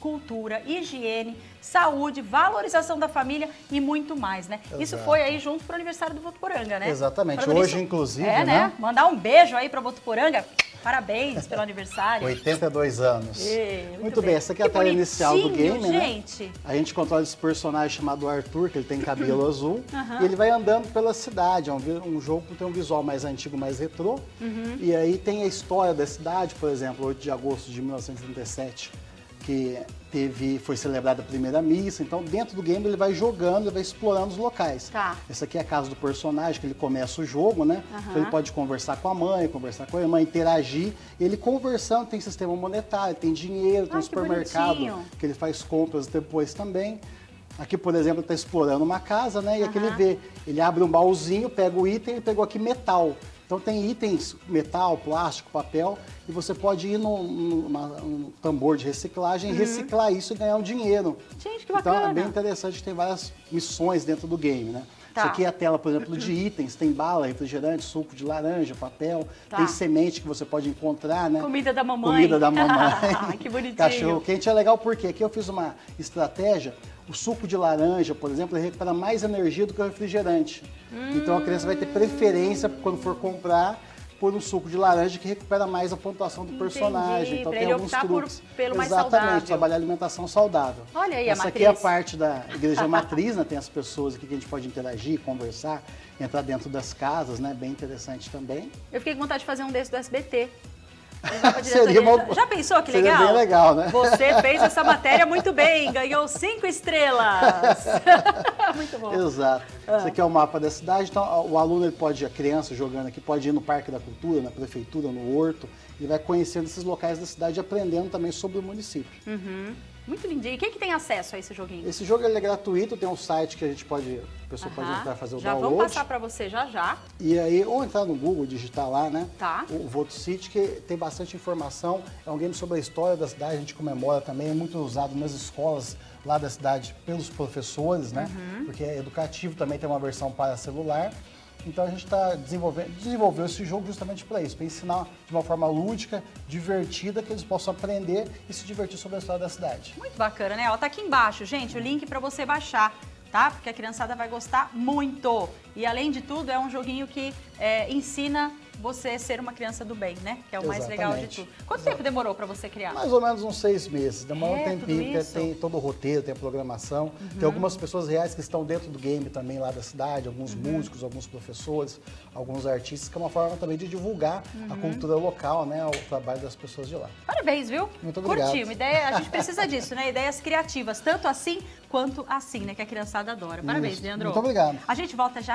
cultura, higiene, saúde, valorização da família e muito mais, né? Exato. Isso foi aí junto pro aniversário do Votuporanga, né? Exatamente. Hoje, inclusive, né? Mandar um beijo aí pra Votuporanga. Parabéns pelo aniversário. 82 anos. Muito bem. Essa aqui é a tela inicial do game, gente. Né? A gente controla esse personagem chamado Arthur, que ele tem cabelo azul. E ele vai andando pela cidade. É um jogo que tem um visual mais antigo, mais retrô. E aí tem a história da cidade, por exemplo, 8 de agosto de 1937, que foi celebrada a primeira missa. Então, dentro do game, ele vai jogando, ele vai explorando os locais. Tá. Essa aqui é a casa do personagem, que ele começa o jogo, né? Então, ele pode conversar com a mãe, conversar com a irmã, interagir. Ele conversando, tem sistema monetário, tem dinheiro, tem um supermercado, que ele faz compras depois também. Aqui, por exemplo, ele está explorando uma casa, né? E aqui ele abre um baúzinho, pega o item, ele pegou aqui metal. Então tem itens, metal, plástico, papel, e você pode ir num tambor de reciclagem e reciclar isso e ganhar um dinheiro. Gente, que bacana! Então é bem interessante, tem várias missões dentro do game, né? Tá. Isso aqui é a tela, por exemplo, de itens, tem bala, refrigerante, suco de laranja, papel, tem semente que você pode encontrar, né? Comida da mamãe. Comida da mamãe. Que bonitinho. Cachorro quente é legal porque aqui eu fiz uma estratégia. O suco de laranja, por exemplo, ele recupera mais energia do que o refrigerante. Então a criança vai ter preferência quando for comprar por um suco de laranja que recupera mais a pontuação do personagem. Então tem alguns truques. Pelo mais saudável. Exatamente, trabalhar a alimentação saudável. Olha aí essa a aqui é a parte da igreja matriz, né? Tem as pessoas aqui que a gente pode interagir, conversar, entrar dentro das casas, né? Bem interessante também. Eu fiquei com vontade de fazer um desse do SBT. Já pensou que legal? Seria bem legal, né? Você fez essa matéria muito bem, ganhou 5 estrelas. Muito bom. Exato. Esse aqui é o mapa da cidade, então o aluno, a criança jogando aqui, pode ir no Parque da Cultura, na Prefeitura, no Horto, ele vai conhecendo esses locais da cidade e aprendendo também sobre o município. Muito lindinho. E quem que tem acesso a esse joguinho? Esse jogo é gratuito, tem um site que a pessoa pode entrar e fazer o download. Já vamos passar para você já. E aí, ou entrar no Google, digitar lá, né? Tá. O Voto City, que tem bastante informação. É um game sobre a história da cidade, a gente comemora também, é muito usado nas escolas lá da cidade pelos professores, né? Porque é educativo, também tem uma versão para celular. Então a gente está desenvolveu esse jogo justamente para isso, para ensinar de uma forma lúdica, divertida, que eles possam aprender e se divertir sobre a história da cidade. Muito bacana, né? Ó, tá aqui embaixo, gente, o link para você baixar, tá? Porque a criançada vai gostar muito. E além de tudo, é um joguinho que ensina você ser uma criança do bem, né? Que é o mais legal de tudo. Quanto tempo demorou para você criar? Mais ou menos uns 6 meses. Demora um tempinho, porque tem todo o roteiro, tem a programação. Tem algumas pessoas reais que estão dentro do game também lá da cidade, alguns músicos, alguns professores, alguns artistas, que é uma forma também de divulgar a cultura local, né? O trabalho das pessoas de lá. Parabéns, viu? Muito obrigado. Curti, uma ideia, a gente precisa disso, né? Ideias criativas, tanto assim quanto assim, né? Que a criançada adora. Parabéns, Leandro. Muito obrigado. A gente volta já.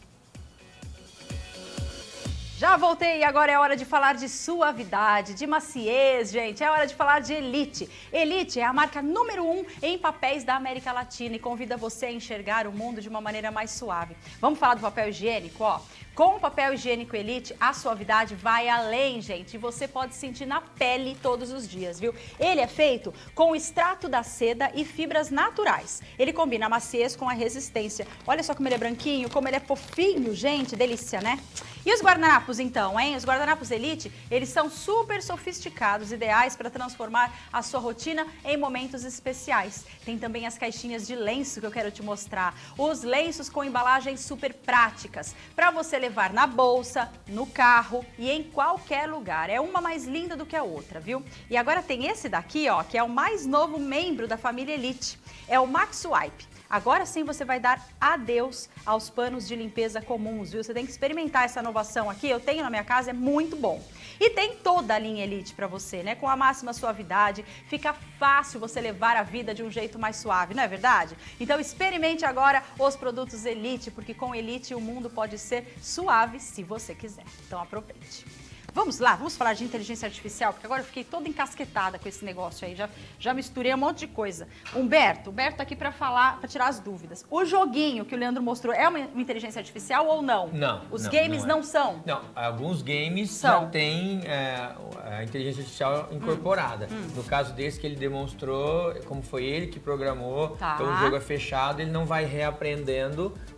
Já voltei e agora é hora de falar de suavidade, de maciez, gente. É hora de falar de Elite. Elite é a marca número 1 em papéis da América Latina e convida você a enxergar o mundo de uma maneira mais suave. Vamos falar do papel higiênico, ó. Com o papel higiênico Elite, a suavidade vai além, gente. E você pode sentir na pele todos os dias, viu? Ele é feito com o extrato da seda e fibras naturais. Ele combina a maciez com a resistência. Olha só como ele é branquinho, como ele é fofinho, gente. Delícia, né? E os guardanapos, então, hein? Os guardanapos Elite, eles são super sofisticados, ideais para transformar a sua rotina em momentos especiais. Tem também as caixinhas de lenço que eu quero te mostrar. Os lenços com embalagens super práticas, para você levar na bolsa, no carro e em qualquer lugar. É uma mais linda do que a outra, viu? E agora tem esse daqui, ó, que é o mais novo membro da família Elite. É o Max Wipe. Agora sim você vai dar adeus aos panos de limpeza comuns, viu? Você tem que experimentar essa inovação aqui, eu tenho na minha casa, é muito bom. E tem toda a linha Elite para você, né? Com a máxima suavidade, fica fácil você levar a vida de um jeito mais suave, não é verdade? Então experimente agora os produtos Elite, porque com Elite o mundo pode ser suave se você quiser. Então aproveite. Vamos lá, vamos falar de inteligência artificial, porque agora eu fiquei toda encasquetada com esse negócio aí, já misturei um monte de coisa. Humberto tá aqui para falar, para tirar as dúvidas. O joguinho que o Leandro mostrou é uma inteligência artificial ou não? Não. Os games não são? Não, alguns games já têm a inteligência artificial incorporada. No caso desse que ele demonstrou, como foi ele que programou, então o jogo é fechado, ele não vai reaprendendo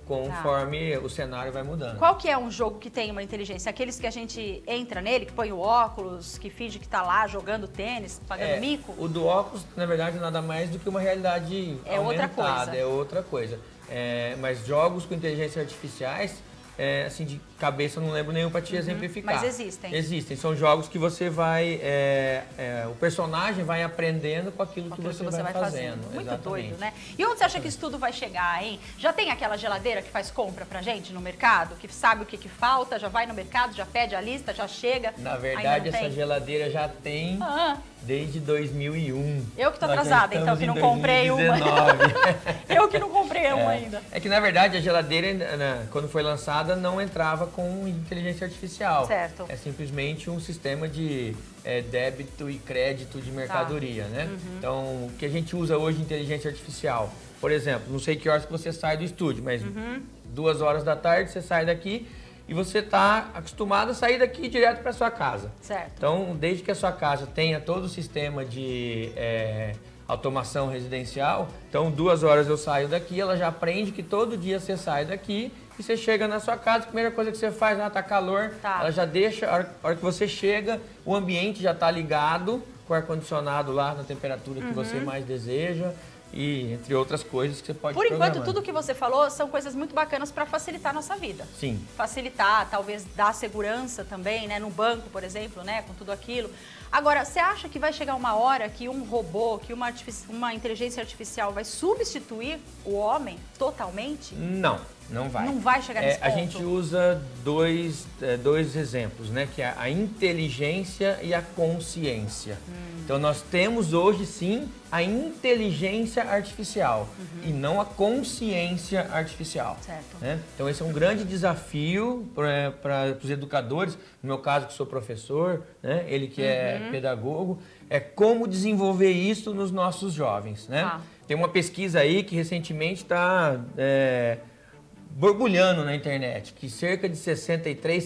conforme o cenário vai mudando. Qual que é um jogo que tem uma inteligência? Aqueles que a gente entra nele, que põe o óculos, que finge que tá lá jogando tênis, pagando mico? O do óculos, na verdade, nada mais do que uma realidade aumentada. É outra coisa. Mas jogos com inteligência artificiais, assim, de cabeça eu não lembro nenhum para te exemplificar. Mas existem. Existem. São jogos que você vai... o personagem vai aprendendo com aquilo que você vai fazendo. Muito Exatamente. doido, né? E onde você acha que isso tudo vai chegar, hein? Já tem aquela geladeira que faz compra pra gente no mercado? Que sabe o que falta, já vai no mercado, já pede a lista, já chega? Na verdade, essa geladeira já tem desde 2001. Eu que tô atrasada, então, que não comprei uma. Eu que não comprei uma ainda. É que, na verdade, a geladeira, quando foi lançada, não entrava com inteligência artificial. Certo. É simplesmente um sistema de débito e crédito de mercadoria, né? Então, o que a gente usa hoje de inteligência artificial? Por exemplo, não sei que horas que você sai do estúdio, mas 2 horas da tarde você sai daqui e você está acostumado a sair daqui direto para sua casa. Certo. Então, desde que a sua casa tenha todo o sistema de automação residencial, então 2 horas eu saio daqui, ela já aprende que todo dia você sai daqui e você chega na sua casa, a primeira coisa que você faz, tá calor, ela já deixa, a hora que você chega, o ambiente já está ligado com o ar-condicionado lá na temperatura que você mais deseja. E entre outras coisas que você pode programar. Por enquanto, tudo que você falou são coisas muito bacanas para facilitar a nossa vida. Sim. Facilitar, talvez dar segurança também, né? No banco, por exemplo, né? Com tudo aquilo. Agora, você acha que vai chegar uma hora que um robô, que uma inteligência artificial vai substituir o homem totalmente? Não, não vai. Não vai chegar nesse ponto? A gente usa dois exemplos, né? Que é a inteligência e a consciência. Então, nós temos hoje, sim, a inteligência artificial e não a consciência artificial. Certo. Né? Então, esse é um grande desafio para os educadores, no meu caso, que sou professor, né? Ele que é pedagogo, é como desenvolver isso nos nossos jovens. Né? Tem uma pesquisa aí que recentemente está borbulhando na internet, que cerca de 63,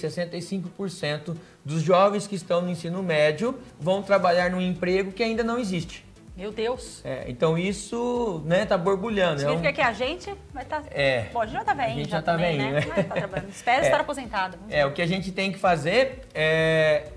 65% dos jovens que estão no ensino médio vão trabalhar num emprego que ainda não existe. Meu Deus! Então isso, né, tá borbulhando. Significa que a gente vai estar... Bom, a gente já tá velhinho. A gente já tá também, velhinho, né? Mas tá trabalhando. Espero estar aposentado. O que a gente tem que fazer é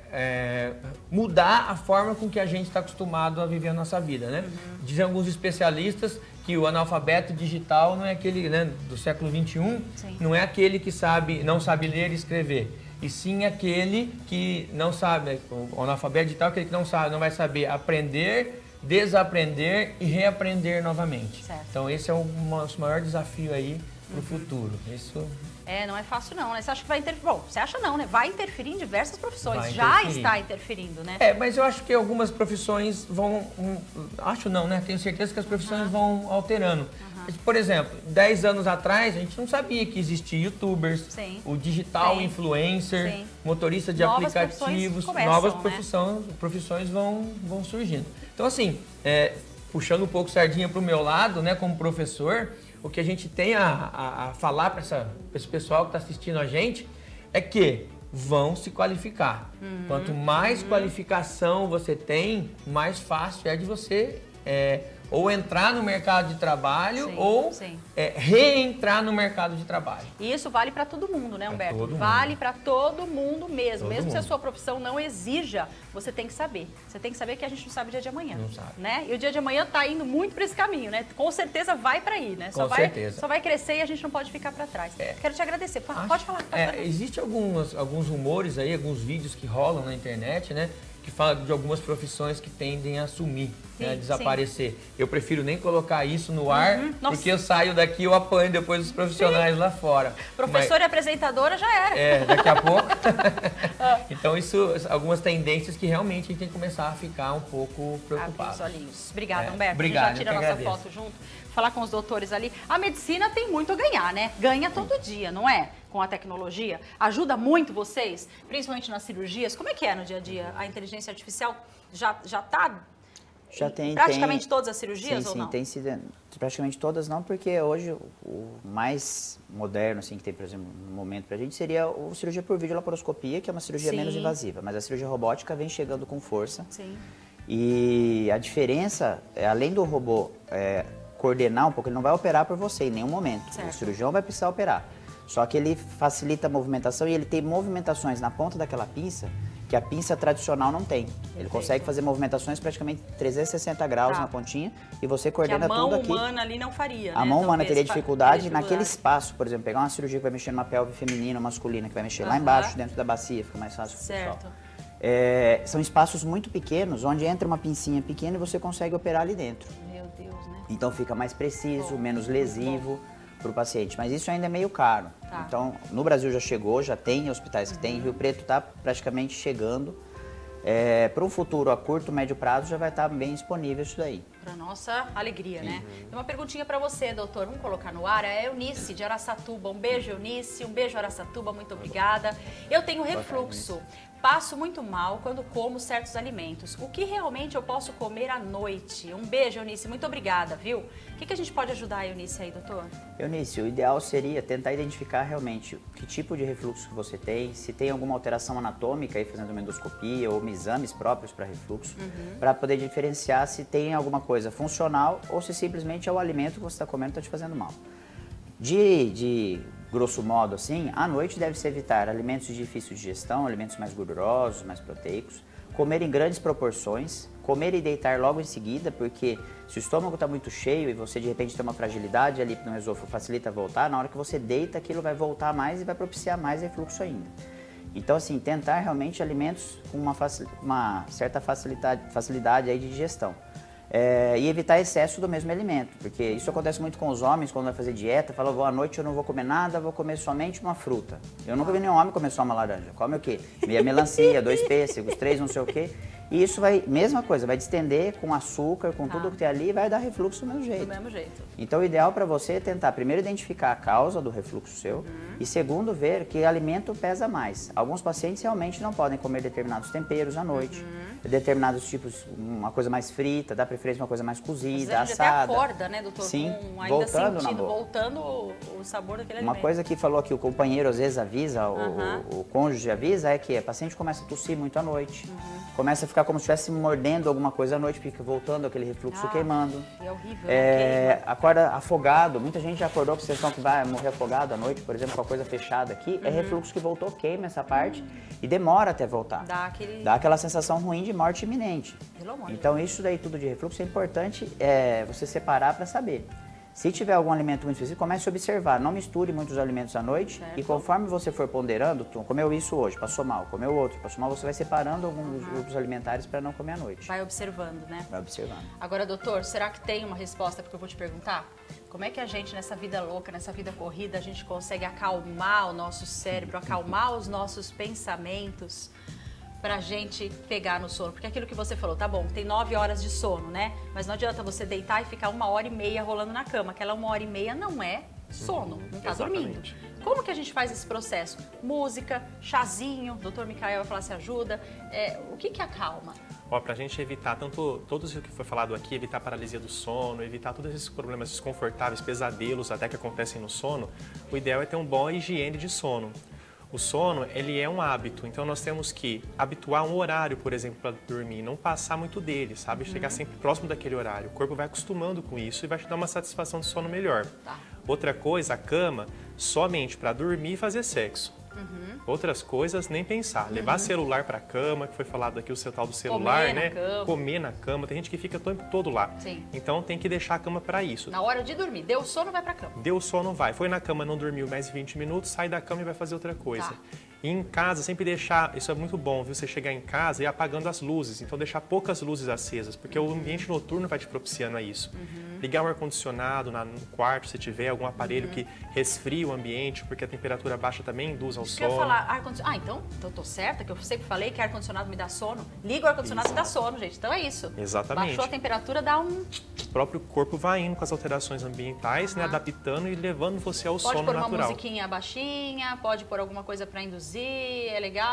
mudar a forma com que a gente está acostumado a viver a nossa vida, né? Dizem alguns especialistas que o analfabeto digital não é aquele, né, do século XXI, não é aquele que não sabe ler e escrever, e sim aquele que não sabe, o analfabeto digital é aquele que não vai saber aprender, desaprender e reaprender novamente. Certo. Então esse é o nosso maior desafio aí para o futuro. Isso... não é fácil não, né? Você acha que vai interferir? Bom, você acha não, né? Vai interferir em diversas profissões. Já está interferindo, né? Mas eu acho que algumas profissões vão... Acho não, né? Tenho certeza que as profissões vão alterando. Por exemplo, 10 anos atrás, a gente não sabia que existia youtubers, o digital influencer, motorista de aplicativos, novas profissões vão surgindo. Então, assim, puxando um pouco sardinha para o meu lado, né, como professor, o que a gente tem a falar para esse pessoal que está assistindo a gente é que vão se qualificar. Quanto mais qualificação você tem, mais fácil é de você ou entrar no mercado de trabalho ou reentrar no mercado de trabalho. E isso vale para todo mundo, né, Humberto? Todo mundo. Vale para todo mundo mesmo. Todo mesmo mundo. se a sua profissão não exija, você tem que saber. Você tem que saber que a gente não sabe o dia de amanhã. Não sabe. Né? E o dia de amanhã está indo muito para esse caminho, né? Com certeza vai para aí, né? Com certeza. Só vai crescer e a gente não pode ficar para trás. Quero te agradecer. Pode falar. Existem alguns rumores aí, alguns vídeos que rolam na internet, né? Que fala de algumas profissões que tendem a sumir, a desaparecer. Eu prefiro nem colocar isso no ar, porque eu saio daqui e eu apanho depois dos profissionais lá fora. Professor e apresentadora já era. Daqui a pouco. Então, algumas tendências que realmente a gente tem que começar a ficar um pouco preocupado. Abrir os olhinhos. Obrigada, Humberto. Obrigado, a gente já tira a nossa foto junto. Falar com os doutores ali. A medicina tem muito a ganhar, né? Ganha todo dia, não é? Com a tecnologia. Ajuda muito vocês, principalmente nas cirurgias. Como é que é no dia a dia? A inteligência artificial já está em praticamente todas as cirurgias ou não? Sim, tem sido praticamente todas não, porque hoje o mais moderno assim, que tem, por exemplo, no momento pra gente seria a cirurgia por videolaparoscopia, que é uma cirurgia menos invasiva, mas a cirurgia robótica vem chegando com força. Sim. E a diferença, além do robô coordenar um pouco, ele não vai operar por você em nenhum momento. Certo. O cirurgião vai precisar operar. Só que ele facilita a movimentação e ele tem movimentações na ponta daquela pinça que a pinça tradicional não tem. Ele consegue fazer movimentações praticamente 360 graus na pontinha e você coordena tudo aqui. A mão humana ali não faria, A mão humana teria dificuldade naquele espaço, por exemplo, pegar uma cirurgia que vai mexer numa pelve feminina ou masculina, que vai mexer lá embaixo, dentro da bacia, fica mais fácil pro pessoal. São espaços muito pequenos, onde entra uma pincinha pequena e você consegue operar ali dentro. Meu Deus, né? Então fica mais preciso, menos lesivo para o paciente. Mas isso ainda é meio caro. Tá. Então, no Brasil já chegou, já tem hospitais que tem. Rio Preto está praticamente chegando. Para um futuro a curto, médio prazo, já vai estar bem disponível isso daí. Para nossa alegria, né? Tem uma perguntinha para você, doutor. Vamos colocar no ar. É a Eunice, de Araçatuba. Um beijo, Eunice. Um beijo, Araçatuba. Muito obrigada. Eu tenho refluxo. Passo muito mal quando como certos alimentos. O que realmente eu posso comer à noite? Um beijo, Eunice. Muito obrigada, viu? O que a gente pode ajudar a Eunice aí, doutor? Eunice, o ideal seria tentar identificar realmente que tipo de refluxo que você tem, se tem alguma alteração anatômica, aí fazendo uma endoscopia ou exames próprios para refluxo, para poder diferenciar se tem alguma coisa funcional ou se simplesmente é o alimento que você está comendo que está te fazendo mal. De grosso modo, assim, à noite deve-se evitar alimentos de difícil digestão, alimentos mais gordurosos, mais proteicos, comer em grandes proporções, comer e deitar logo em seguida, porque se o estômago está muito cheio e você de repente tem uma fragilidade ali no esôfago, facilita voltar, na hora que você deita aquilo vai voltar mais e vai propiciar mais refluxo ainda. Então, assim, tentar realmente alimentos com uma certa facilidade aí de digestão. E evitar excesso do mesmo alimento, porque isso acontece muito com os homens quando vai fazer dieta, fala, à noite eu não vou comer nada, vou comer somente uma fruta. Eu nunca vi nenhum homem comer só uma laranja. Come o quê? Meia melancia, 2 pêssegos, 3 não sei o quê. E isso vai, mesma coisa, vai distender com açúcar, com tudo que tem ali e vai dar refluxo do mesmo jeito. Do mesmo jeito. Então o ideal para você é tentar primeiro identificar a causa do refluxo seu e segundo ver que alimento pesa mais. Alguns pacientes realmente não podem comer determinados temperos à noite, determinados tipos, uma coisa mais frita, dá preferência uma coisa mais cozida, assada. Até acorda, né, doutor? Sim, ainda voltando sentindo, na boca. voltando o sabor daquele Uma alimento. coisa que falou que o companheiro às vezes avisa, o cônjuge avisa, é que o paciente começa a tossir muito à noite. Começa a ficar como se estivesse mordendo alguma coisa à noite, fica voltando aquele refluxo queimando. É horrível, né? Acorda afogado. Muita gente já acordou com a sensação que vai morrer afogado à noite, por exemplo, com a coisa fechada aqui. É refluxo que voltou, queima essa parte e demora até voltar. Dá aquela sensação ruim de morte iminente. Pelo amor de Então isso daí tudo de refluxo é importante você separar para saber. Se tiver algum alimento muito específico, comece a observar. Não misture muitos alimentos à noite e conforme você for ponderando, tu comeu isso hoje, passou mal, comeu outro, passou mal, você vai separando alguns grupos alimentares para não comer à noite. Vai observando, né? Vai observando. Agora, doutor, será que tem uma resposta porque eu vou te perguntar? Como é que a gente, nessa vida louca, nessa vida corrida, a gente consegue acalmar o nosso cérebro, acalmar os nossos pensamentos pra gente pegar no sono? Porque aquilo que você falou, tá bom, tem 9 horas de sono, né? Mas não adianta você deitar e ficar 1h30 rolando na cama. Aquela 1h30 não é sono, não tá dormindo. Como que a gente faz esse processo? Música, chazinho, doutor Micael vai falar se ajuda. O que acalma? Para a gente evitar tudo isso que foi falado aqui, evitar paralisia do sono, evitar todos esses problemas desconfortáveis, pesadelos até que acontecem no sono, o ideal é ter uma boa higiene de sono. O sono, ele é um hábito, então nós temos que habituar um horário, por exemplo, para dormir, não passar muito dele, sabe? Chegar sempre próximo daquele horário. O corpo vai acostumando com isso e vai te dar uma satisfação de sono melhor. Outra coisa, a cama, somente para dormir e fazer sexo. Outras coisas, nem pensar. Levar celular para a cama, que foi falado aqui o seu tal do celular, né? Comer na cama. Tem gente que fica o tempo todo lá. Sim. Então tem que deixar a cama para isso. Na hora de dormir, deu sono, vai para a cama. Deu sono, vai. Foi na cama, não dormiu mais 20 minutos, sai da cama e vai fazer outra coisa. E em casa, sempre deixar, isso é muito bom, viu? Você chegar em casa e ir apagando as luzes. Então deixar poucas luzes acesas, porque o ambiente noturno vai te propiciando a isso. Ligar um ar-condicionado no quarto, se tiver algum aparelho que resfria o ambiente, porque a temperatura baixa também induz ao sono. Eu ia falar ar-condicionado. Então eu tô certa, que eu sempre falei que ar-condicionado me dá sono. Liga o ar-condicionado e dá sono, gente. Então é isso. Exatamente. Baixou a temperatura, dá um... O próprio corpo vai indo com as alterações ambientais, né, adaptando e levando você ao sono natural. Pode pôr uma musiquinha baixinha, pode pôr alguma coisa para induzir, é legal?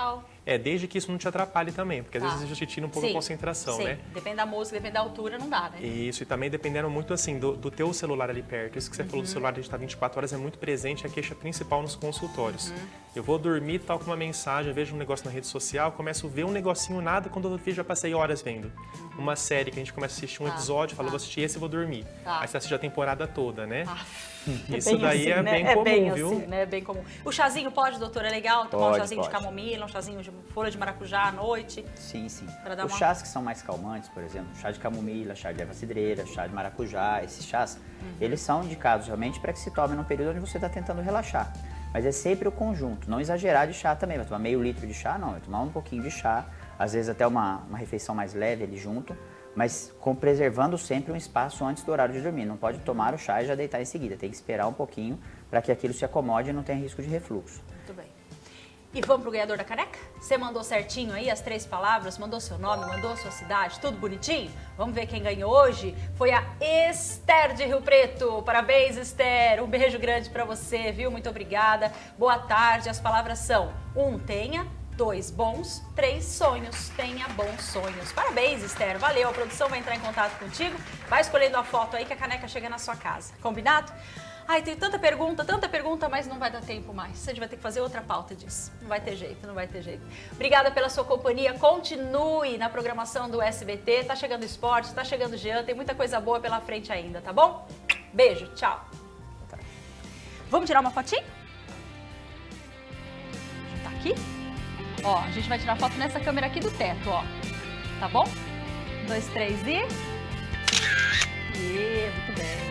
Desde que isso não te atrapalhe também, porque às vezes isso te tira um pouco a concentração, né? Depende da música, depende da altura, não dá, né? Isso, e também dependendo muito, assim, do teu celular ali perto. Isso que você falou do celular de estar 24 horas é muito presente, é a queixa principal nos consultórios. Eu vou dormir, tal com uma mensagem, eu vejo um negócio na rede social, começo a ver um negocinho nada, quando eu vejo, já passei horas vendo. Uma série que a gente começa a assistir um episódio, fala, vou assistir esse e vou dormir. Aí você assiste a temporada toda, né? Isso daí assim, é bem comum, viu? Assim, né? É bem comum. O chazinho pode, doutor? É legal tomar um chazinho de camomila, um chazinho de folha de maracujá à noite? Sim, sim. Os chás que são mais calmantes, por exemplo, chá de camomila, chá de erva cidreira, chá de maracujá, esses chás, eles são indicados realmente para que se tome num período onde você está tentando relaxar. Mas é sempre o conjunto, não exagerar de chá também. Vai tomar meio litro de chá, não. Vai tomar um pouquinho de chá, às vezes até uma refeição mais leve ali junto, mas preservando sempre um espaço antes do horário de dormir. Não pode tomar o chá e já deitar em seguida. Tem que esperar um pouquinho para que aquilo se acomode e não tenha risco de refluxo. Muito bem. E vamos pro ganhador da caneca? Você mandou certinho aí as 3 palavras, mandou seu nome, mandou sua cidade, tudo bonitinho? Vamos ver quem ganhou hoje? Foi a Esther de Rio Preto. Parabéns, Esther. Um beijo grande para você, viu? Muito obrigada. Boa tarde. As palavras são: 1, tenha. 2, bons. 3, sonhos. Tenha bons sonhos. Parabéns, Esther. Valeu. A produção vai entrar em contato contigo. Vai escolhendo a foto aí que a caneca chega na sua casa. Combinado? Ai, tem tanta pergunta, mas não vai dar tempo mais. A gente vai ter que fazer outra pauta disso. Não vai ter jeito, não vai ter jeito. Obrigada pela sua companhia. Continue na programação do SBT. Tá chegando esporte, tá chegando Jean. Tem muita coisa boa pela frente ainda, tá bom? Beijo, tchau. Vamos tirar uma fotinha? Tá aqui? Ó, a gente vai tirar foto nessa câmera aqui do teto, ó. Tá bom? 1, 2, 3 e... muito bem.